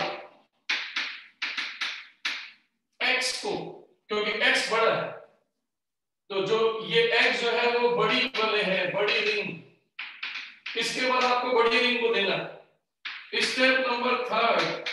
S4: x को, क्योंकि x बड़ा है तो जो ये x जो है वो बड़ी वाले है, बड़ी रिंग। इसके बाद आपको बड़ी रिंग को देना है। स्टेप नंबर थर्ड,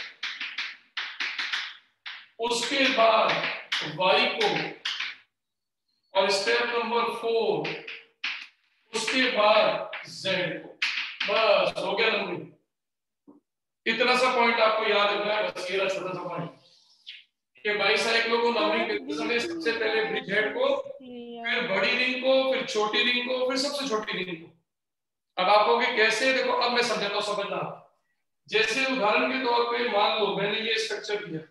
S4: उसके बाद y को, और स्टेप नंबर 4 उसके बाद z को। बस हो गया नंबरिंग। इतना सा पॉइंट आपको याद रखना है, बस ये छोटा सा पॉइंट कि बाइसाइक्लो को नंबरिंग करते समय सबसे पहले ब्रिज हेड को, फिर बड़ी रिंग को, फिर छोटी रिंग को, फिर सबसे छोटी रिंग को। अब आप कहोगे कैसे? देखो अब मैं समझाता हूं, समझना। जैसे उदाहरण के तौर पे मान लो मैंने ये स्ट्रक्चर दिया,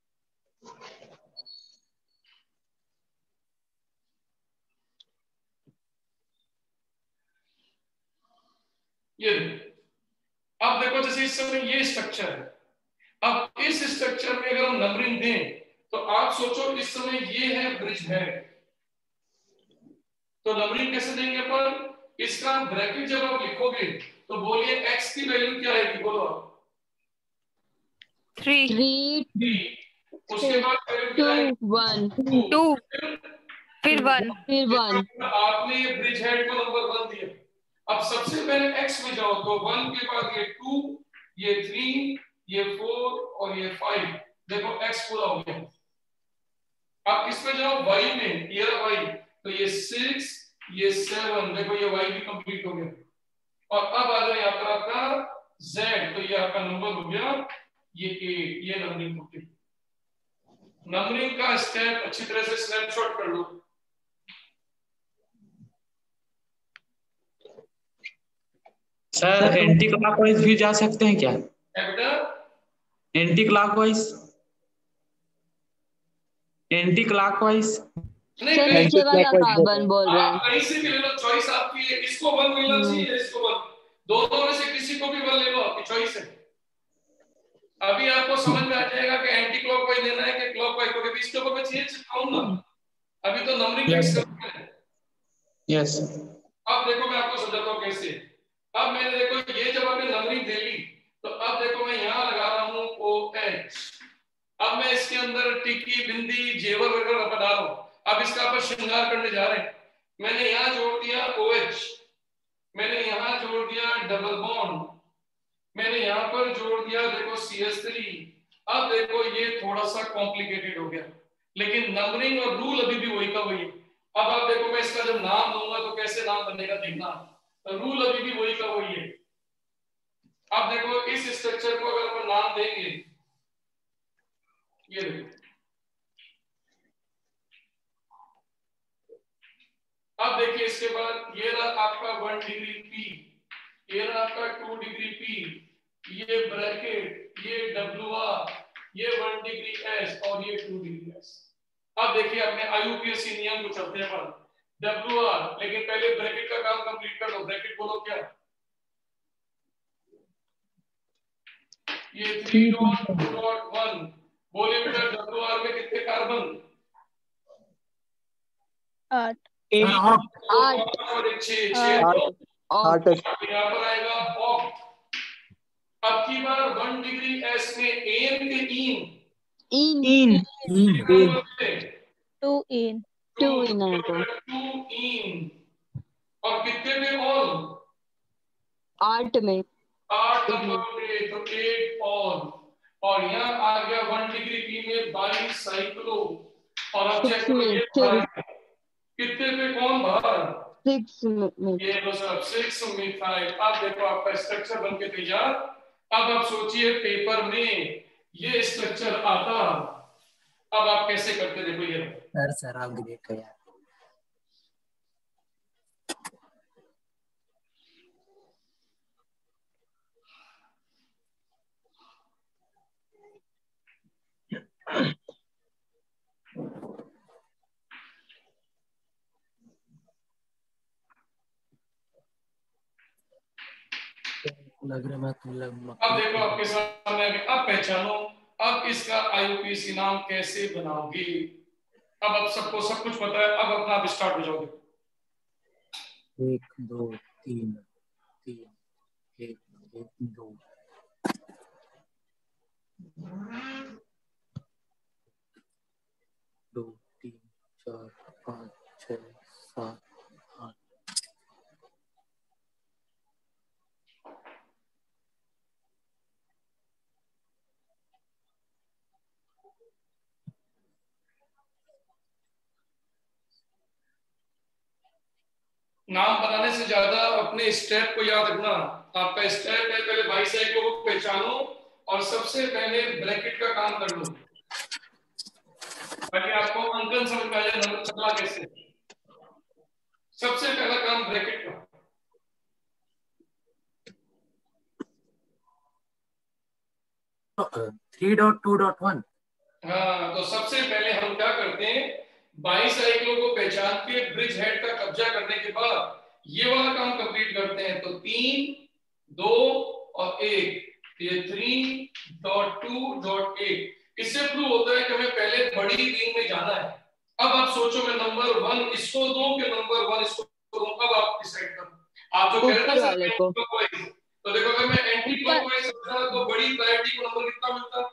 S4: ये अब देखो जैसे इस समय ये स्ट्रक्चर है। अब इस स्ट्रक्चर में अगर हम नंबरिंग दें तो आप सोचो इस समय ये है ब्रिज हेड, तो नंबरिंग कैसे देंगे अपन? इसका ब्रैकेट जब आप लिखोगे तो बोलिए x की वैल्यू क्या आएगी? बोलो आप।
S10: 3
S4: उसके बाद
S10: 2
S9: 2 फिर 1
S4: आपने ये ब्रिज हेड को नंबर 1 दिया। अब सबसे पहले x में जाओ तो 1 के बाद ये 2, ये 3, ये 4 और ये 5। देखो x पूरा हो गया। अब इसमें जाओ y में, ये y, तो ये 6, ये 7, देखो ये y भी कंप्लीट हो गया। और अब आ जाओ यहाँ पर आपका z, तो ये आपका नंबर हो गया ये 8। ये नंबरिंग हो गई। नंबरिंग का स्टेप अच्छी तरह से स्नैपशॉट कर लो।
S12: सर एंटी क्लॉकवाइज भी जा सकते हैं क्या?
S4: बेटा
S12: एंटी क्लॉकवाइज, एंटी क्लॉकवाइज
S4: नहीं,
S10: सर
S4: कहीं
S10: नीचे वाला कार्बन बोल रहे
S4: आप
S10: हैं।
S4: कहीं से भी ले लो, चॉइस आपकी है। इसको 1 मिलना चाहिए, इसको 1, दोनों में से किसी को भी 1 ले लो, आपकी चॉइस है। अभी आपको समझ में आ जाएगा कि एंटी क्लॉकवाइज लेना है कि क्लॉकवाइज, क्योंकि इसके ऊपर मैं चेंज चिपकाऊंगा। अभी तो नंबरिंग
S12: Yes,
S4: फिक्स
S12: sir.
S4: करना है।
S12: यस
S4: अब देखो मैं आपको समझाता हूँ कैसे। अब मैंने देखो ये जब आपने नंबरिंग दे ली, तो अब देखो मैं यहाँ लगा रहा हूँ OH। अब मैं इसके अंदर टिक्की, बिंदी, जेवर वगैरह बना रहा हूँ। अब इसका आप श्रृंगार करने जा रहे हैं। मैंने यहाँ जोड़ दिया OH, मैंने यहाँ जोड़ दिया डबल बॉन्ड, मैंने यहाँ पर जोड़ दिया देखो CH3। अब देखो ये थोड़ा सा कॉम्प्लिकेटेड हो गया, लेकिन नंबरिंग और रूल अभी भी वही का वही है। अब आप देखो मैं इसका जब नाम दूंगा तो कैसे नाम बनेगा देखना, तो रूल अभी भी वही का वही है। अब देखो इस स्ट्रक्चर को अगर अपन नाम देंगे, ये देखो, अब देखिए इसके बाद ये रहा आपका 1 डिग्री P, ये रहा आपका 2 डिग्री P, ये ब्रैकेट, ये WR, ये 1 डिग्री S और ये 2 डिग्री S। अब देखिए अपने IUPAC नियम को चलते हैं अपन, WR, लेकिन पहले ब्रैकेट का काम कंप्लीट कर लो। ब्रैकेट बोलो क्या, ये 3.2.1 बोले बेटा WR में कितने कार्बन?
S10: 8
S4: और 6 यहाँ पर आएगा ऑक्ट। अब की बार 1 डिग्री S में एन के इन
S10: 2 इन
S4: 2 इन और कितने में ऑल?
S10: 8 में
S4: 8 तो 8 ऑल। और यहाँ आ गया 1 डिग्री P में 22 साइक्लो। और अब चेक करो ये कितने पे कौन बाहर?
S10: 6 में
S4: ये लो सर 6 मिथाइल। अब देखो आपका स्ट्रक्चर बनके तैयार। अब आप सोचिए पेपर में ये स्ट्रक्चर आता, अब आप कैसे करते देखो ये।
S3: सर आप ग्रेट हो यार। लग रहा
S4: अब देखो आपके सामने अब पहचानो, अब इसका IUPAC नाम कैसे बनाओगे। अब आप सबको सब कुछ पता है, अब अपना आप स्टार्ट हो जाओगे।
S3: 1 2 3 3 1 2 2 3 4 5 6 7 8।
S4: नाम बनाने से ज्यादा अपने स्टेप को याद रखना। आपका स्टेप है पहले बाइसाइक्लो को पहचानो और सबसे पहले ब्रैकेट का काम कर लो, ताकि आपको अंकन समझ में आ जाए नंबर चला कैसे। सबसे पहला काम ब्रैकेट का।
S3: तो 3.2.1।
S4: हाँ, तो सबसे पहले हम क्या करते हैं, बाइसाइक्लो को पहचान के ब्रिज हेड का कब्जा करने के बाद ये वाला काम कंप्लीट करते हैं। तो 3 2 और 1, ये 3.2.8। इससे प्रूव होता है कि हमें पहले बड़ी रिंग में जाना है। अब आप सोचो मैं नंबर 1 इसको दूं कि नंबर 1 इसको दूं, अब आप डिसाइड करो। आप जो कह रहे हैं तो देखो अगर मैं एंटी क्लॉकवाइज चलता तो बड़ी प्रायोरिटी को नंबर कितना मिलता?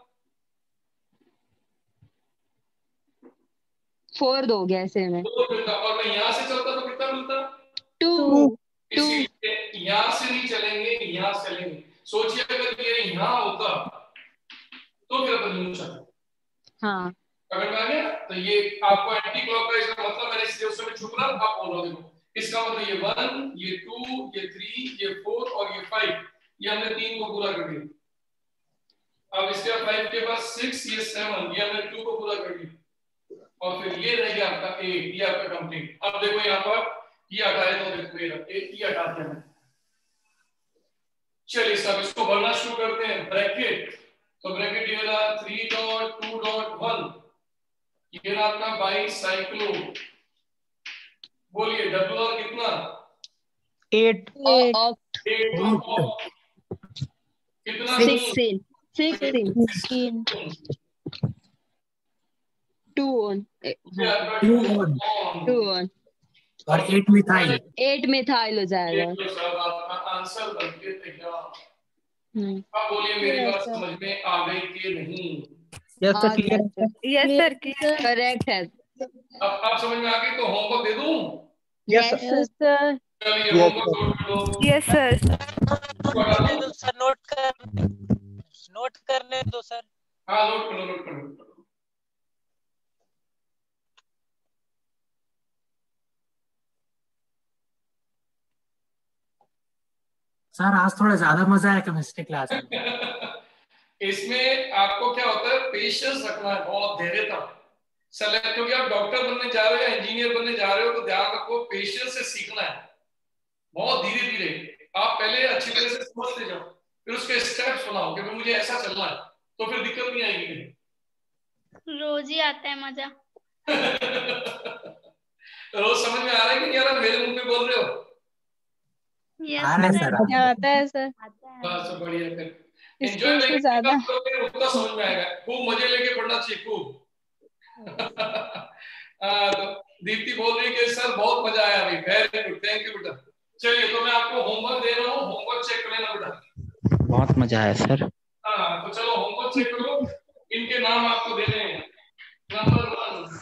S10: 4 दोगे ऐसे में
S4: 2 मिलता। और मैं यहाँ से चलता तो कितना मिलता?
S10: 2
S4: इसीलिए यहाँ से नहीं चलेंगे, यहाँ से चलेंगे। सोचिए अगर ये यहाँ होता तो फिर अपन यूं चलते।
S10: हाँ
S4: अगर मैं आ गया तो ये आपको एंटी क्लॉकवाइज का मतलब मैंने इसलिए उस समय छुप रहा, आप बोलो देखो इसका मतलब ये 1 ये 2 ये 3 ये 4 और ये 5, ये हमने 3 को पूरा कर दिया। अब इसके बाद 5 के बाद 6 ये 7, ये हमने 2 को पूरा कर दिया। और फिर ये रह गया आपका 8, ये आपका कंप्लीट। अब देखो यहाँ पर ये हटाए तो देखो ये हटा दिया मैंने। चलिए सब इसको भरना शुरू करते हैं। ब्रैकेट, तो ब्रैकेट ये रहा 3.2.1, ये रहा आपका बाईसाइक्लो। बोलिए डबल और कितना?
S1: 8
S4: कितना?
S10: 16 2 on
S3: और 8 मिथाइल
S10: 8 मिथाइल हो जाएगा।
S4: सब आपका आंसर बनके तैयार। अब बोलिए मेरी बात समझ में आ गई कि नहीं?
S1: यस सर, क्लियर है।
S9: यस सर
S10: करेक्ट है।
S4: अब समझ में आ गई तो होमवर्क दे दूं?
S1: Yes sir.
S4: चलिए होमवर्क नोट कर लो।
S9: Yes sir.
S2: सर नोट करने दो सर।
S4: हाँ नोट कर लो, नोट कर लो।
S3: सर आज थोड़ा ज्यादा मजा आया केमिस्ट्री क्लास में।
S4: इसमें आपको क्या होता है, पेशेंस रखना है, बहुत धैर्यता। क्योंकि आप डॉक्टर बनने जा रहे हो या इंजीनियर बनने जा रहे हो, तो ध्यान रखो पेशेंस से सीखना है, बहुत धीरे धीरे। आप पहले अच्छी तरह से समझते जाओ, फिर उसके स्टेप्स बनाओ कि मुझे ऐसा चलना है, तो फिर दिक्कत नहीं आएगी।
S5: रोज ही आता है मजा।
S4: रोज समझ में आ रहा है कि नहीं आ रहा? मेरे मुंह पे बोल रहे हो?
S11: आता है सर।
S4: बस बढ़िया। फिर एंजॉय करोगे उतना समझ में आएगा। खूब मजे लेके पढ़ना चाहिए, खूब। तो दीप्ति बोल रही है कि सर बहुत मजा आया अभी। वेरी गुड, थैंक यू बेटा। चलिए तो मैं आपको होमवर्क दे रहा हूँ, होमवर्क चेक कर लेना बेटा।
S7: बहुत मजा आया सर।
S4: हाँ तो चलो होमवर्क चेक करो। इनके नाम आपको देने हैं। नंबर 1,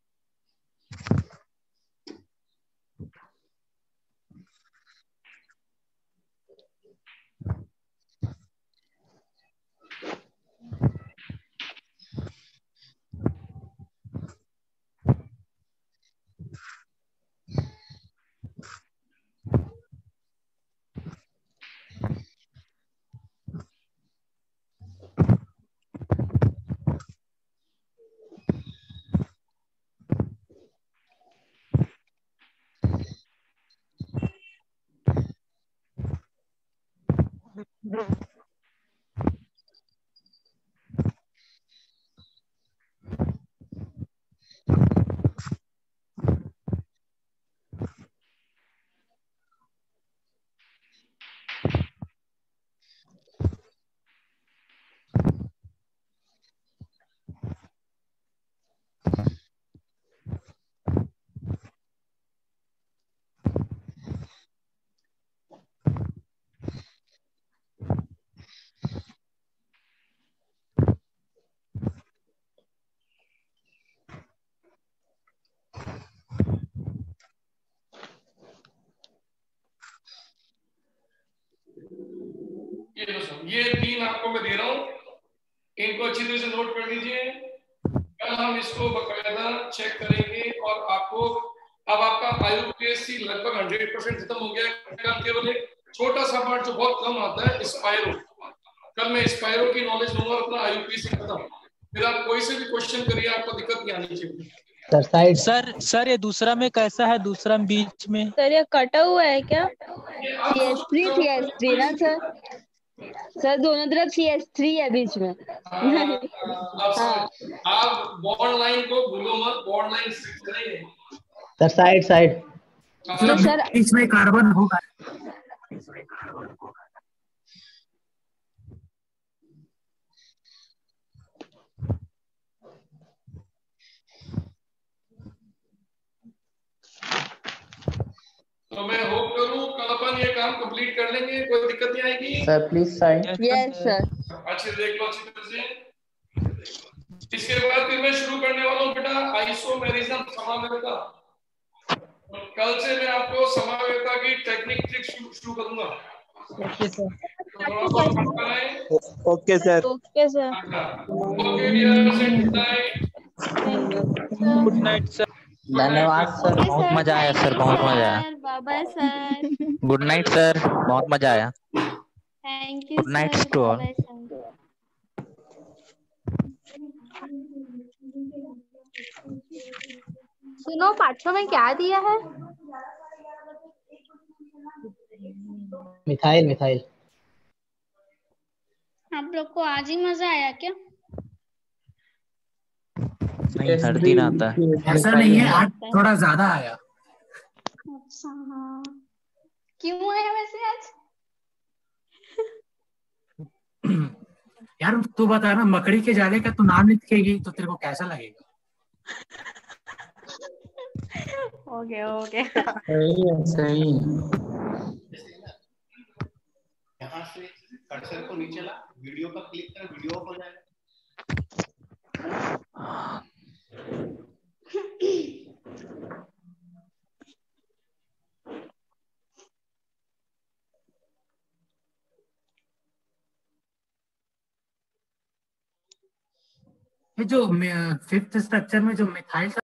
S4: ये 3 आपको मैं दे रहा हूँ, इनको अच्छी तरह से नोट कर लीजिए। कल हम इसको बकायदा चेक करेंगे और आपको अब आपका आईयूपीएससी लगभग 100% खत्म हो गया है। कल केवल एक छोटा सा पार्ट जो बहुत कम आता है, स्पायरो। कल मैं स्पायरो की नॉलेज दूंगा, अपना आईयूपीएससी खत्म। फिर आप कोई से भी क्वेश्चन करिए, आपको दिक्कत नहीं आनी चाहिए।
S6: Sir side.
S2: सर ये दूसरा में कैसा है? दूसरा में बीच में
S11: सर ये कटा हुआ है क्या?
S10: CS3 ना सर? सर दोनों तरफ CS3 है बीच में।
S4: आप बॉन्ड लाइन को भूलो मत, बॉन्ड लाइन स्ट्रिक्ट नहीं है।
S6: Sir side side.
S3: तो सर बीच में कार्बन होगा।
S4: तो मैं होप करूं कल अपन ये काम कंप्लीट कर लेंगे, कोई दिक्कत नहीं आएगी।
S6: Sir please side.
S10: Yes sir.
S4: अच्छे देख लो अच्छी तरह से। इसके बाद फिर मैं शुरू करने वाला हूँ बेटा आइसोमेरिज्म, समावेयता। कल से मैं आपको समावेयता की टेक्निक ट्रिक शुरू करूंगा।
S1: Okay sir.
S7: Okay sir.
S11: Okay sir.
S4: Okay dear, good night.
S2: Good night sir.
S7: धन्यवाद सर, बहुत मजा आया सर, बहुत मजा आया।
S8: Bye bye sir.
S7: Good night sir, बहुत मजा आया।
S8: Thank you
S7: good night
S8: sir.
S7: To all.
S8: Bye sir. सुनो पाठों में क्या दिया है?
S6: Methyl methyl.
S5: आप लोग को आज ही मजा आया क्या?
S7: नहीं, हर दिन आता है।
S3: ऐसा नहीं है, आज थोड़ा ज्यादा आया।
S5: अच्छा हाँ, क्यों आया वैसे आज?
S3: यार तू बता ना, मकड़ी के जाले का तू नाम लिखेगी तो तेरे को कैसा लगेगा?
S8: Okay okay.
S12: सही है, सही है।
S13: यहाँ से कर्सर को नीचे ला, वीडियो पर क्लिक कर, वीडियो हो जाएगा।
S3: ये जो 5th स्ट्रक्चर में जो मिथाइल